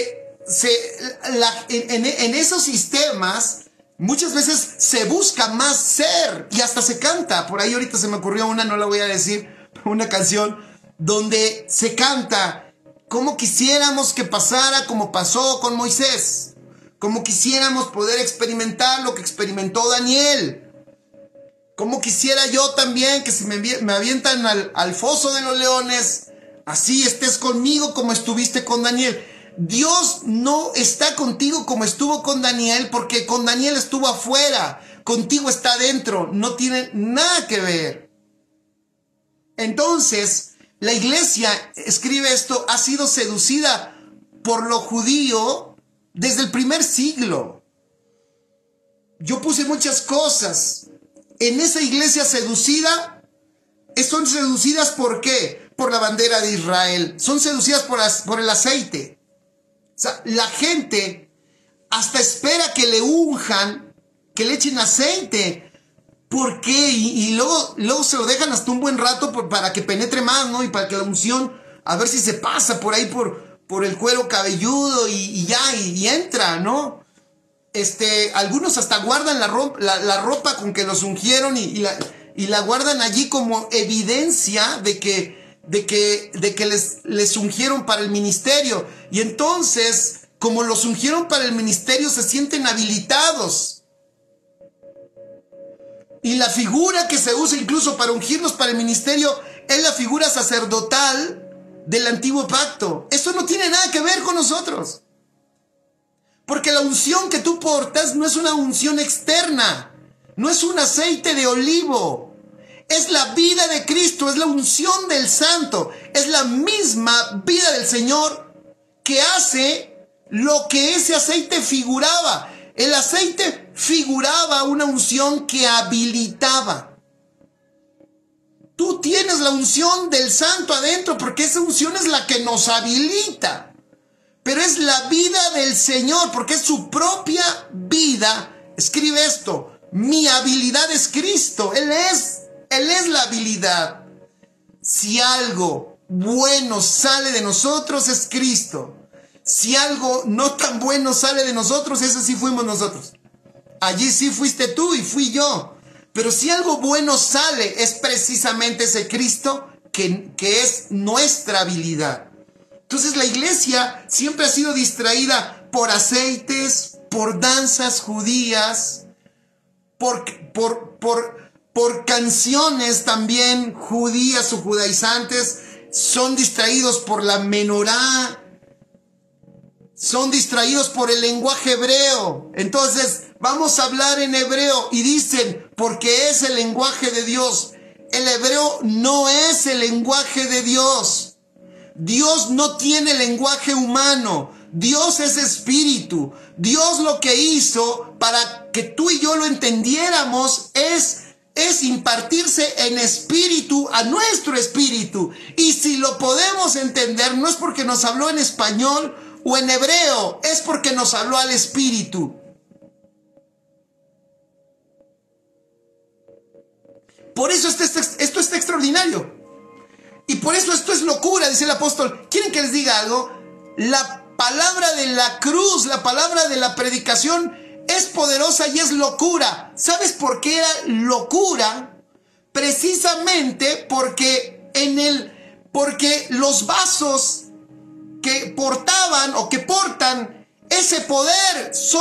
en esos sistemas muchas veces se busca más ser, y hasta se canta. Por ahí ahorita se me ocurrió una, no la voy a decir, una canción donde se canta cómo quisiéramos que pasara como pasó con Moisés, cómo quisiéramos poder experimentar lo que experimentó Daniel, cómo quisiera yo también que si me avientan al foso de los leones, así estés conmigo como estuviste con Daniel. Dios no está contigo como estuvo con Daniel, porque con Daniel estuvo afuera, contigo está adentro, no tiene nada que ver. Entonces, la iglesia, escribe esto, ha sido seducida por lo judío desde el primer siglo. Yo puse muchas cosas. En esa iglesia seducida, son seducidas ¿por qué? Por la bandera de Israel. Son seducidas por el aceite. O sea, la gente hasta espera que le unjan, que le echen aceite. ¿Por qué? Y luego se lo dejan hasta un buen rato para que penetre más, ¿no? Y para que la unción, a ver si se pasa por ahí por el cuero cabelludo y entra, ¿no? Algunos hasta guardan la ropa con que los ungieron y la guardan allí como evidencia de que les ungieron para el ministerio. Y entonces, como los ungieron para el ministerio, se sienten habilitados. Y la figura que se usa incluso para ungirlos para el ministerio es la figura sacerdotal del antiguo pacto. Eso no tiene nada que ver con nosotros. Porque la unción que tú portas no es una unción externa. No es un aceite de olivo. Es la vida de Cristo, es la unción del Santo. Es la misma vida del Señor que hace lo que ese aceite figuraba. El aceite figuraba una unción que habilitaba. Tú tienes la unción del Santo adentro porque esa unción es la que nos habilita. Pero es la vida del Señor porque es su propia vida. Escribe esto: mi habilidad es Cristo. Él es la habilidad. Si algo bueno sale de nosotros es Cristo. Si algo no tan bueno sale de nosotros, ese sí fuimos nosotros. Allí sí fuiste tú y fui yo. Pero si algo bueno sale, es precisamente ese Cristo que es nuestra habilidad. Entonces la iglesia siempre ha sido distraída por aceites, por danzas judías, por canciones también judías o judaizantes. Son distraídos por la menorá. Son distraídos por el lenguaje hebreo. Entonces, vamos a hablar en hebreo. Y dicen, porque es el lenguaje de Dios. El hebreo no es el lenguaje de Dios. Dios no tiene lenguaje humano. Dios es espíritu. Dios lo que hizo para que tú y yo lo entendiéramos es impartirse en espíritu a nuestro espíritu. Y si lo podemos entender, no es porque nos habló en español o en hebreo, es porque nos habló al espíritu. Por eso esto está extraordinario. Y por eso esto es locura, dice el apóstol. ¿Quieren que les diga algo? La palabra de la cruz, la palabra de la predicación es poderosa y es locura. ¿Sabes por qué era locura? Precisamente porque los vasos que portaban o que portan ese poder son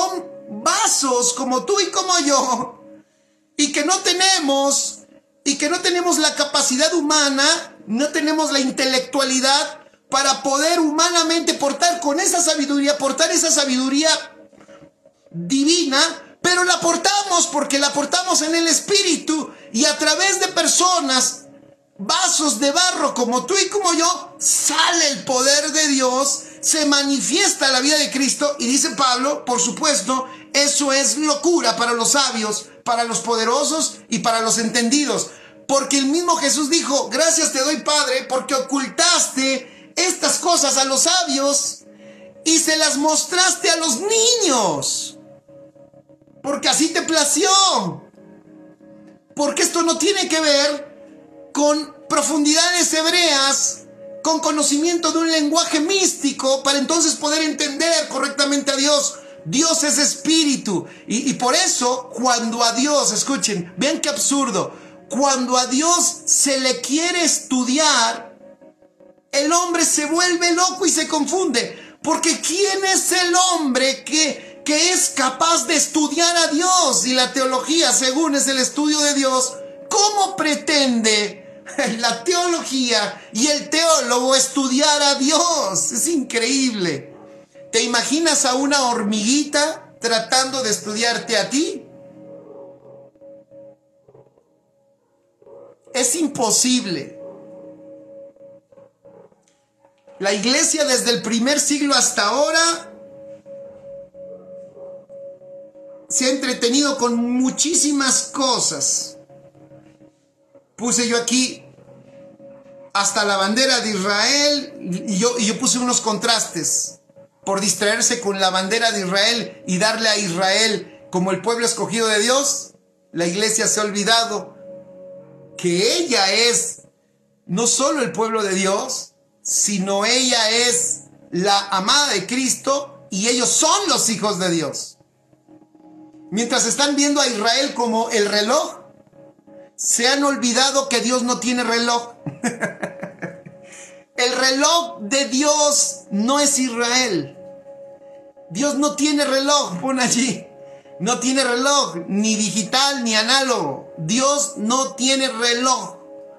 vasos como tú y como yo, y que no tenemos la capacidad humana, no tenemos la intelectualidad para poder humanamente portar esa sabiduría divina, pero la portamos porque la portamos en el Espíritu, y a través de personas, vasos de barro como tú y como yo, sale el poder de Dios, se manifiesta la vida de Cristo. Y dice Pablo, por supuesto, eso es locura para los sabios, para los poderosos y para los entendidos, porque el mismo Jesús dijo: gracias te doy, Padre, porque ocultaste estas cosas a los sabios y se las mostraste a los niños, porque así te plació. Porque esto no tiene que ver con profundidades hebreas, con conocimiento de un lenguaje místico, para entonces poder entender correctamente a Dios. Dios es espíritu, y por eso cuando a Dios, escuchen, vean qué absurdo, cuando a Dios se le quiere estudiar, el hombre se vuelve loco y se confunde, porque ¿quién es el hombre que es capaz de estudiar a Dios? Y la teología, según es el estudio de Dios, ¿cómo pretende la teología y el teólogo estudiar a Dios? Es increíble. ¿Te imaginas a una hormiguita tratando de estudiarte a ti? Es imposible. La iglesia desde el primer siglo hasta ahora se ha entretenido con muchísimas cosas. Puse yo aquí hasta la bandera de Israel, y yo puse unos contrastes. Por distraerse con la bandera de Israel y darle a Israel como el pueblo escogido de Dios, la iglesia se ha olvidado que ella es no solo el pueblo de Dios, sino ella es la amada de Cristo, y ellos son los hijos de Dios. Mientras están viendo a Israel como el reloj, se han olvidado que Dios no tiene reloj. El reloj de Dios no es Israel. Dios no tiene reloj, pon allí. No tiene reloj, ni digital ni análogo. Dios no tiene reloj.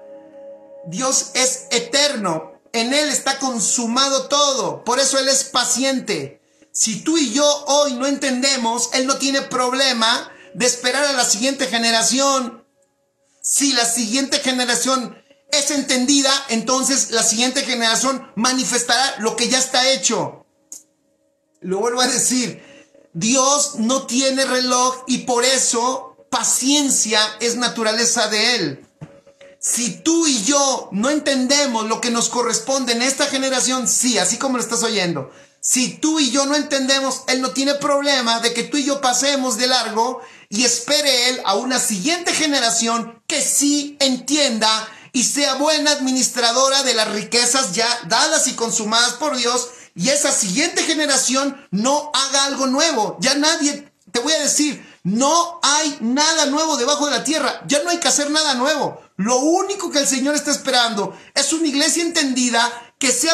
Dios es eterno. En Él está consumado todo. Por eso Él es paciente. Si tú y yo hoy no entendemos, Él no tiene problema de esperar a la siguiente generación. Si la siguiente generación es entendida, entonces la siguiente generación manifestará lo que ya está hecho. Lo vuelvo a decir, Dios no tiene reloj, y por eso paciencia es naturaleza de Él. Si tú y yo no entendemos lo que nos corresponde en esta generación, sí, así como lo estás oyendo, si tú y yo no entendemos, Él no tiene problema de que tú y yo pasemos de largo, y espere Él a una siguiente generación que sí entienda y sea buena administradora de las riquezas ya dadas y consumadas por Dios, y esa siguiente generación no haga algo nuevo. Ya nadie, te voy a decir, no hay nada nuevo debajo de la tierra. Ya no hay que hacer nada nuevo. Lo único que el Señor está esperando es una iglesia entendida que sea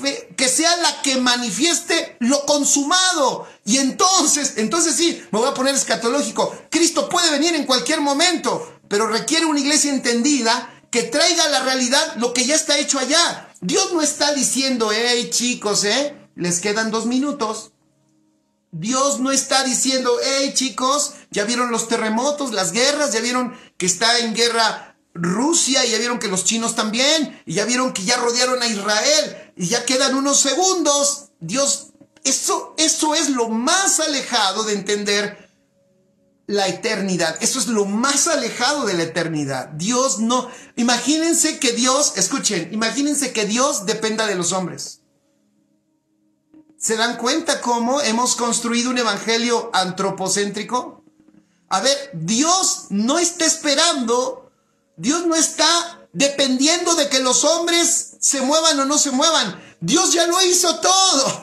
la que manifieste lo consumado. Y entonces sí, me voy a poner escatológico. Cristo puede venir en cualquier momento, pero requiere una iglesia entendida que traiga a la realidad lo que ya está hecho allá. Dios no está diciendo: hey chicos, les quedan 2 minutos. Dios no está diciendo: hey chicos, ya vieron los terremotos, las guerras, ya vieron que está en guerra Rusia, y ya vieron que los chinos también, y ya vieron que ya rodearon a Israel, y ya quedan unos segundos. Dios, eso es lo más alejado de entender la eternidad. Eso es lo más alejado de la eternidad. Dios no... Imagínense que Dios, escuchen, imagínense que Dios dependa de los hombres. ¿Se dan cuenta cómo hemos construido un evangelio antropocéntrico? A ver, Dios no está esperando, Dios no está dependiendo de que los hombres se muevan o no se muevan. Dios ya lo hizo todo.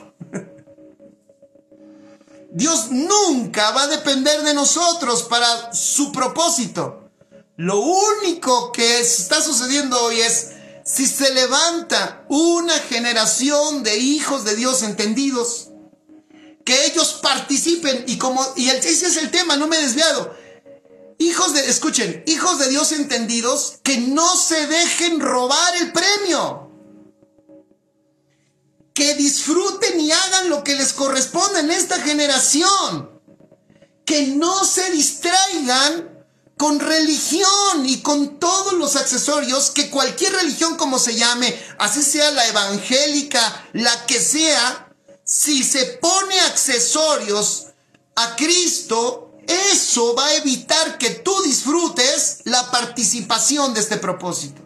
Dios nunca va a depender de nosotros para su propósito. Lo único que está sucediendo hoy es si se levanta una generación de hijos de Dios entendidos, que ellos participen, ese es el tema, no me he desviado. Escuchen, hijos de Dios entendidos, que no se dejen robar el premio. Que disfruten y hagan lo que les corresponde en esta generación. Que no se distraigan con religión y con todos los accesorios que cualquier religión como se llame, así sea la evangélica, la que sea, si se pone accesorios a Cristo, eso va a evitar que tú disfrutes la participación de este propósito.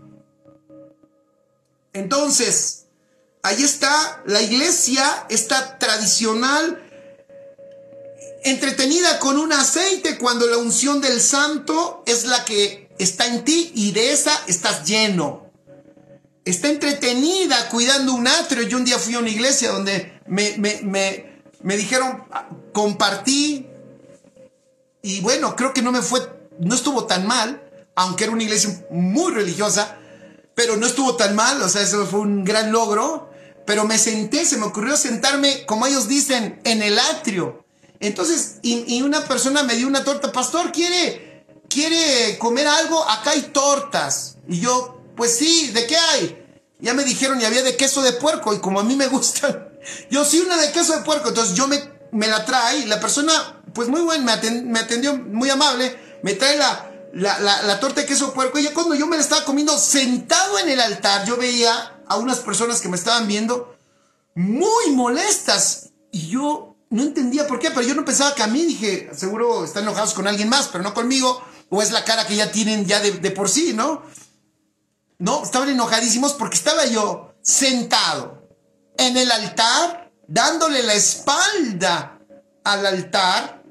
Entonces, ahí está la iglesia, esta tradicional, entretenida con un aceite, cuando la unción del santo es la que está en ti y de esa estás lleno. Está entretenida cuidando un atrio. Yo un día fui a una iglesia donde me dijeron, compartí, y bueno, creo que no estuvo tan mal, aunque era una iglesia muy religiosa, pero no estuvo tan mal, o sea, eso fue un gran logro. Pero se me ocurrió sentarme, como ellos dicen, en el atrio. Entonces, y una persona me dio una torta. Pastor, ¿quiere comer algo? Acá hay tortas. Y yo, pues sí, ¿de qué hay? Ya me dijeron, y había de queso de puerco, y como a mí me gustan, yo sí, una de queso de puerco. Entonces yo me la trae, la persona, pues muy buena, me atendió muy amable, me trae la torta de queso de puerco. Y ya cuando yo me la estaba comiendo sentado en el altar, yo veía a unas personas que me estaban viendo muy molestas, y yo no entendía por qué, pero yo no pensaba que a mí, dije, seguro están enojados con alguien más, pero no conmigo, o es la cara que ya tienen ya de por sí, ¿no? No, estaban enojadísimos porque estaba yo sentado en el altar, dándole la espalda al altar,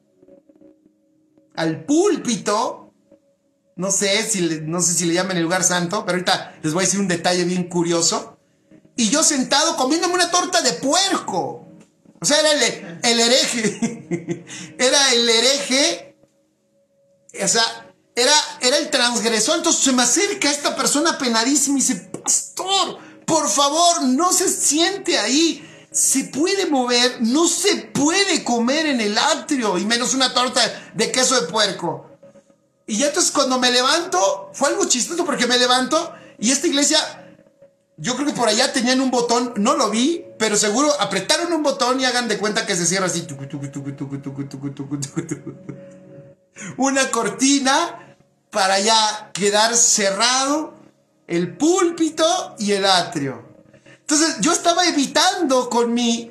al púlpito. No sé si le llaman el lugar santo, pero ahorita les voy a decir un detalle bien curioso. Y yo sentado comiéndome una torta de puerco. O sea, era el hereje. Era el hereje. O sea, era el transgresor. Entonces se me acerca esta persona penadísima y dice, pastor, por favor, no se siente ahí. Se puede mover, no se puede comer en el atrio, y menos una torta de queso de puerco. Y ya entonces cuando me levanto, fue algo chistoso porque me levanto y esta iglesia, yo creo que por allá tenían un botón, no lo vi, pero seguro apretaron un botón y hagan de cuenta que se cierra así. Una cortina para ya quedar cerrado el púlpito y el atrio. Entonces yo estaba evitando con mi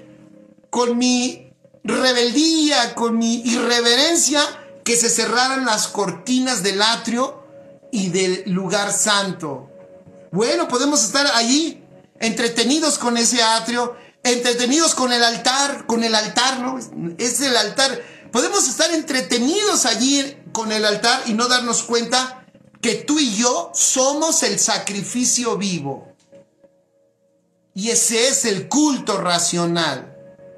rebeldía, con mi irreverencia, que se cerraran las cortinas del atrio y del lugar santo. Bueno, podemos estar allí entretenidos con ese atrio, entretenidos con el altar, ¿no? Es el altar. Podemos estar entretenidos allí con el altar y no darnos cuenta que tú y yo somos el sacrificio vivo. Y ese es el culto racional.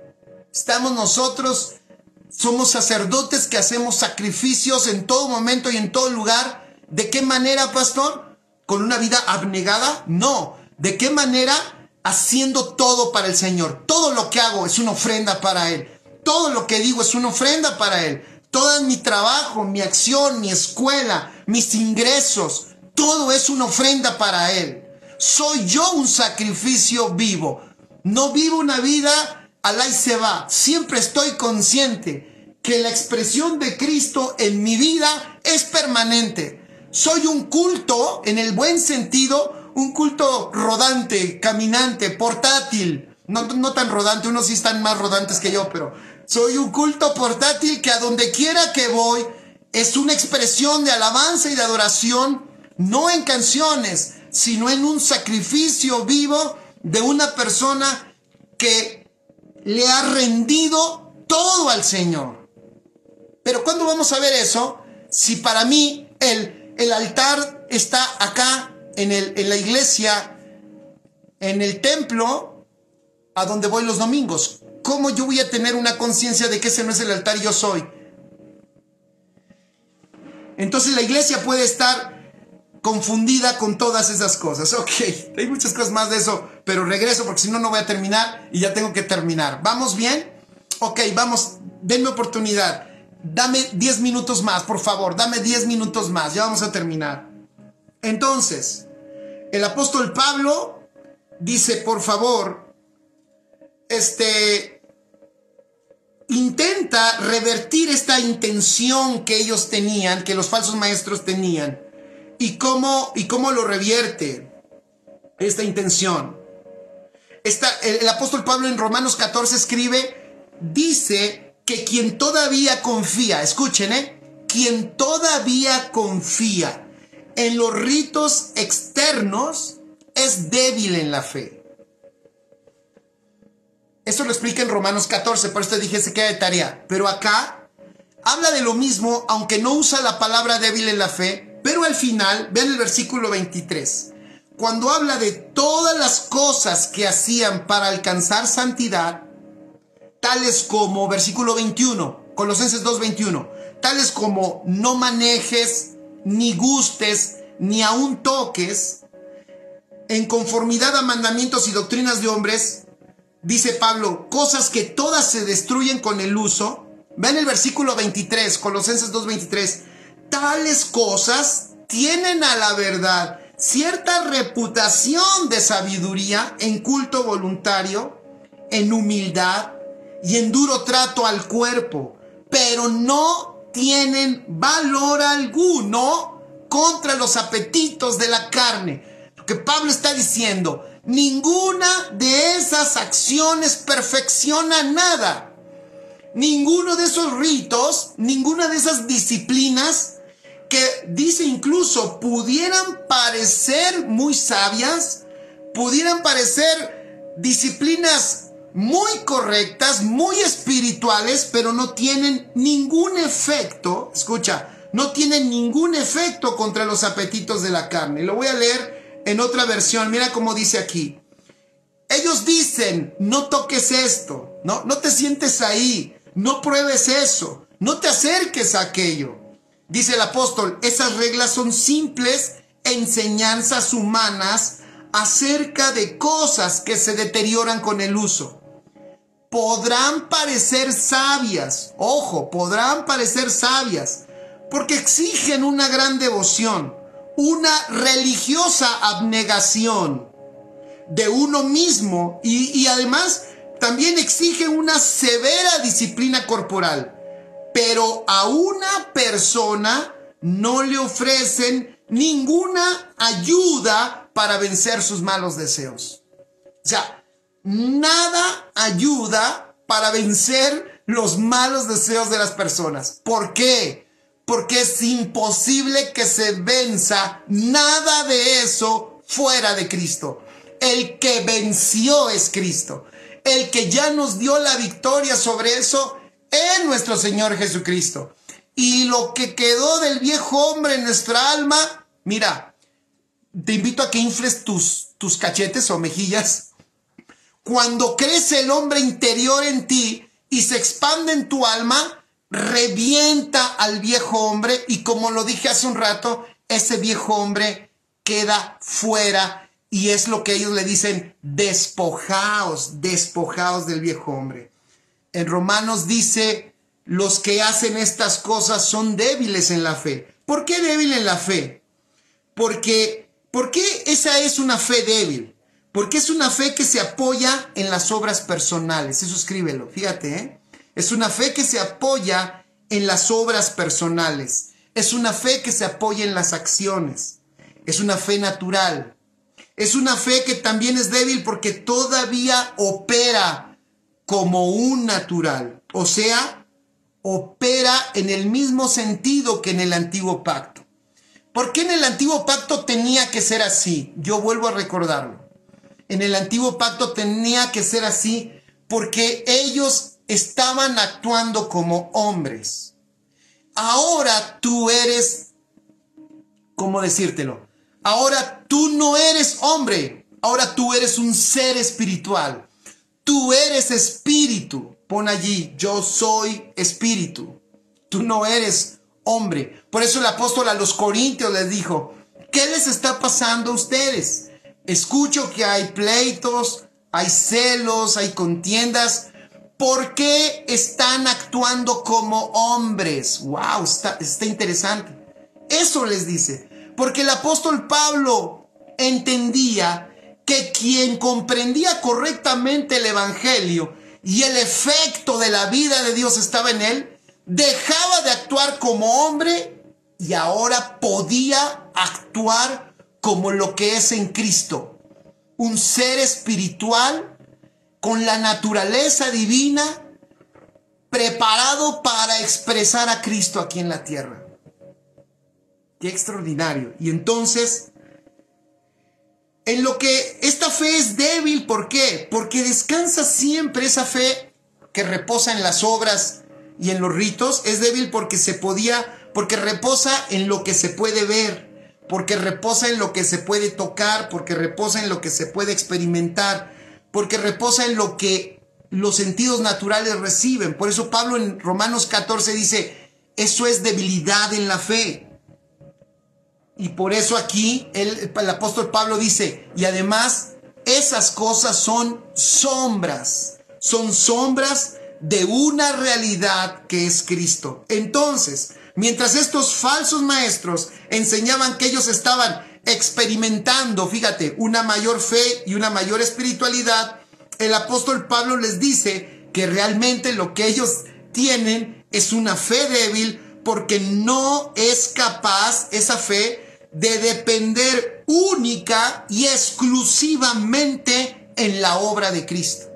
Somos sacerdotes que hacemos sacrificios en todo momento y en todo lugar. ¿De qué manera, pastor? ¿Con una vida abnegada? No. ¿De qué manera? Haciendo todo para el Señor. Todo lo que hago es una ofrenda para Él. Todo lo que digo es una ofrenda para Él. Todo mi trabajo, mi acción, mi escuela, mis ingresos, todo es una ofrenda para Él. Soy yo un sacrificio vivo. No vivo una vida al ahí se va. Siempre estoy consciente que la expresión de Cristo en mi vida es permanente. Soy un culto, en el buen sentido, un culto rodante, caminante, portátil. No tan rodante, unos sí están más rodantes que yo, pero soy un culto portátil que a donde quiera que voy es una expresión de alabanza y de adoración, no en canciones, sino en un sacrificio vivo de una persona que le ha rendido todo al Señor. Pero ¿cuándo vamos a ver eso? Si para mí el altar está acá en la iglesia, en el templo, a donde voy los domingos. ¿Cómo yo voy a tener una conciencia de que ese no es el altar y yo soy? Entonces la iglesia puede estar confundida con todas esas cosas. Ok, hay muchas cosas más de eso, pero regreso porque si no, no voy a terminar y ya tengo que terminar. ¿Vamos bien? Ok, vamos, denme oportunidad. Dame 10 minutos más, por favor. Dame 10 minutos más. Ya vamos a terminar. Entonces, el apóstol Pablo dice, por favor, intenta revertir esta intención que ellos tenían, que los falsos maestros tenían. ¿Y cómo lo revierte esta intención? El apóstol Pablo en Romanos 14 escribe, dice que quien todavía confía, escuchen, quien todavía confía en los ritos externos es débil en la fe. Esto lo explica en Romanos 14, por esto dije se queda de tarea. Pero acá habla de lo mismo, aunque no usa la palabra débil en la fe, pero al final, vean el versículo 23. Cuando habla de todas las cosas que hacían para alcanzar santidad, tales como, versículo 21, Colosenses 2:21, tales como no manejes, ni gustes, ni aun toques, en conformidad a mandamientos y doctrinas de hombres, dice Pablo, cosas que todas se destruyen con el uso. Vean el versículo 23, Colosenses 2:23, tales cosas tienen a la verdad cierta reputación de sabiduría en culto voluntario, en humildad y en duro trato al cuerpo, pero no tienen valor alguno contra los apetitos de la carne. Lo que Pablo está diciendo, ninguna de esas acciones perfecciona nada. Ninguno de esos ritos, ninguna de esas disciplinas que dice incluso pudieran parecer muy sabias, pudieran parecer disciplinas muy correctas, muy espirituales, pero no tienen ningún efecto, escucha, no tienen ningún efecto contra los apetitos de la carne. Lo voy a leer en otra versión, mira cómo dice aquí. Ellos dicen, no toques esto, no te sientes ahí, no pruebes eso, no te acerques a aquello. Dice el apóstol, esas reglas son simples enseñanzas humanas acerca de cosas que se deterioran con el uso. Podrán parecer sabias, ojo, podrán parecer sabias, porque exigen una gran devoción, una religiosa abnegación de uno mismo y además también exigen una severa disciplina corporal. Pero a una persona no le ofrecen ninguna ayuda para vencer sus malos deseos. O sea, nada ayuda para vencer los malos deseos de las personas. ¿Por qué? Porque es imposible que se venza nada de eso fuera de Cristo. El que venció es Cristo. El que ya nos dio la victoria sobre eso es nuestro Señor Jesucristo. Y lo que quedó del viejo hombre en nuestra alma, mira, te invito a que infles tus cachetes o mejillas. Cuando crece el hombre interior en ti y se expande en tu alma, revienta al viejo hombre y como lo dije hace un rato, ese viejo hombre queda fuera y es lo que ellos le dicen, despojaos del viejo hombre. En Romanos dice, los que hacen estas cosas son débiles en la fe. ¿Por qué débil en la fe? ¿Por qué esa es una fe débil? Porque es una fe que se apoya en las obras personales. Eso escríbelo, fíjate, Es una fe que se apoya en las obras personales. Es una fe que se apoya en las acciones. Es una fe natural. Es una fe que también es débil porque todavía opera como un natural. O sea, opera en el mismo sentido que en el antiguo pacto. ¿Por qué en el antiguo pacto tenía que ser así? Yo vuelvo a recordarlo. En el antiguo pacto tenía que ser así porque ellos estaban actuando como hombres. Ahora tú eres, ¿cómo decírtelo? Ahora tú no eres hombre, ahora tú eres un ser espiritual. Tú eres espíritu. Pon allí, yo soy espíritu. Tú no eres hombre. Por eso el apóstol a los corintios les dijo, ¿qué les está pasando a ustedes? Escucho que hay pleitos, hay celos, hay contiendas, ¿por qué están actuando como hombres? Wow, está interesante. Eso les dice. Porque el apóstol Pablo entendía que quien comprendía correctamente el evangelio y el efecto de la vida de Dios estaba en él, dejaba de actuar como hombre y ahora podía actuar como lo que es en Cristo. Un ser espiritual con la naturaleza divina, preparado para expresar a Cristo aquí en la tierra. Qué extraordinario. Y entonces, en lo que esta fe es débil, ¿por qué? Porque descansa siempre esa fe que reposa en las obras y en los ritos. Es débil porque porque reposa en lo que se puede ver, porque reposa en lo que se puede tocar, porque reposa en lo que se puede experimentar, porque reposa en lo que los sentidos naturales reciben. Por eso Pablo en Romanos 14 dice, eso es debilidad en la fe. Y por eso aquí el apóstol Pablo dice, y además esas cosas son sombras de una realidad que es Cristo. Entonces, mientras estos falsos maestros enseñaban que ellos estaban experimentando, fíjate, una mayor fe y una mayor espiritualidad, el apóstol Pablo les dice que realmente lo que ellos tienen es una fe débil, porque no es capaz esa fe de depender única y exclusivamente en la obra de Cristo.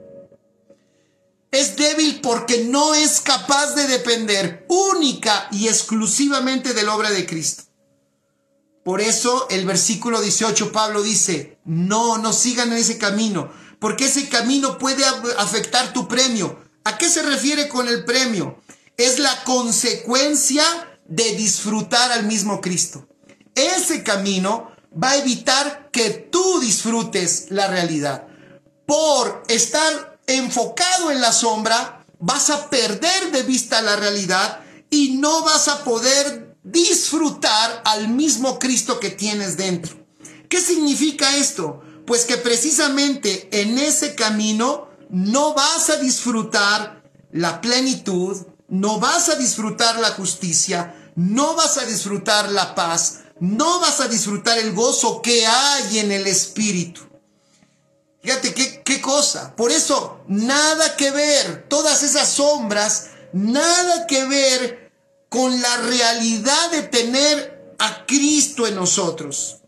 Es débil porque no es capaz de depender única y exclusivamente de la obra de Cristo. Por eso el versículo 18 Pablo dice, no sigan en ese camino, porque ese camino puede afectar tu premio. ¿A qué se refiere con el premio? Es la consecuencia de disfrutar al mismo Cristo. Ese camino va a evitar que tú disfrutes la realidad. Por estar enfocado en la sombra, vas a perder de vista la realidad y no vas a poder disfrutar al mismo Cristo que tienes dentro. ¿Qué significa esto? Pues que precisamente en ese camino no vas a disfrutar la plenitud, no vas a disfrutar la justicia, no vas a disfrutar la paz, no vas a disfrutar el gozo que hay en el Espíritu. Fíjate qué cosa. Por eso, nada que ver, todas esas sombras, nada que ver con la realidad de tener a Cristo en nosotros.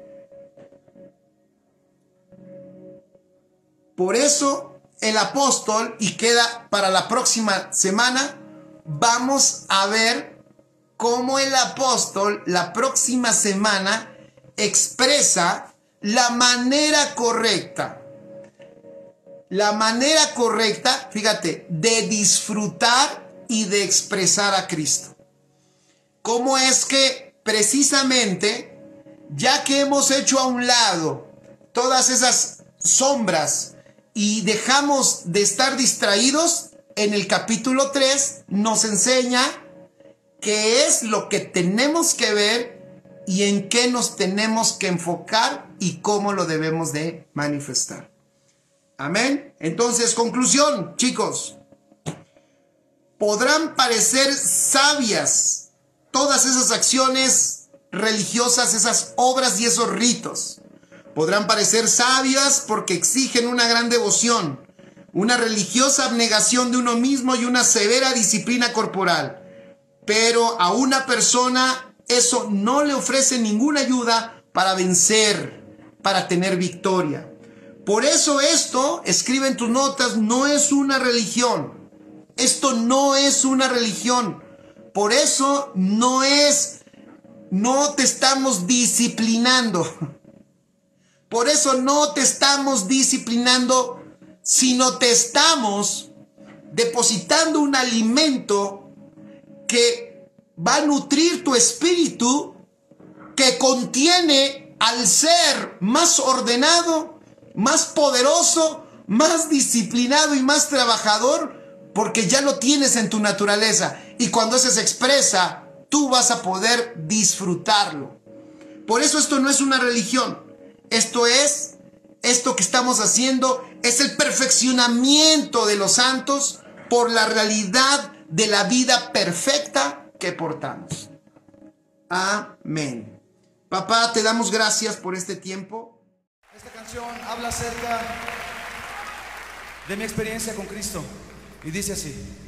Por eso, el apóstol, y queda para la próxima semana, vamos a ver cómo el apóstol la próxima semana expresa la manera correcta, fíjate, de disfrutar y de expresar a Cristo. Cómo es que precisamente, ya que hemos hecho a un lado todas esas sombras y dejamos de estar distraídos, en el capítulo 3 nos enseña qué es lo que tenemos que ver y en qué nos tenemos que enfocar y cómo lo debemos de manifestar. Amén. Entonces, conclusión, chicos. Podrán parecer sabias todas esas acciones religiosas, esas obras y esos ritos. Podrán parecer sabias porque exigen una gran devoción, una religiosa abnegación de uno mismo y una severa disciplina corporal. Pero a una persona eso no le ofrece ninguna ayuda para vencer, para tener victoria. Por eso esto, escribe en tus notas, no es una religión. Esto no es una religión. Por eso no te estamos disciplinando. Por eso no te estamos disciplinando, sino te estamos depositando un alimento que va a nutrir tu espíritu, que contiene al ser más ordenado, más poderoso, más disciplinado y más trabajador, porque ya lo tienes en tu naturaleza. Y cuando eso se expresa, tú vas a poder disfrutarlo. Por eso esto no es una religión. Esto que estamos haciendo es el perfeccionamiento de los santos por la realidad de la vida perfecta que portamos. Amén. Papá, te damos gracias por este tiempo. Esta canción habla acerca de mi experiencia con Cristo y dice así.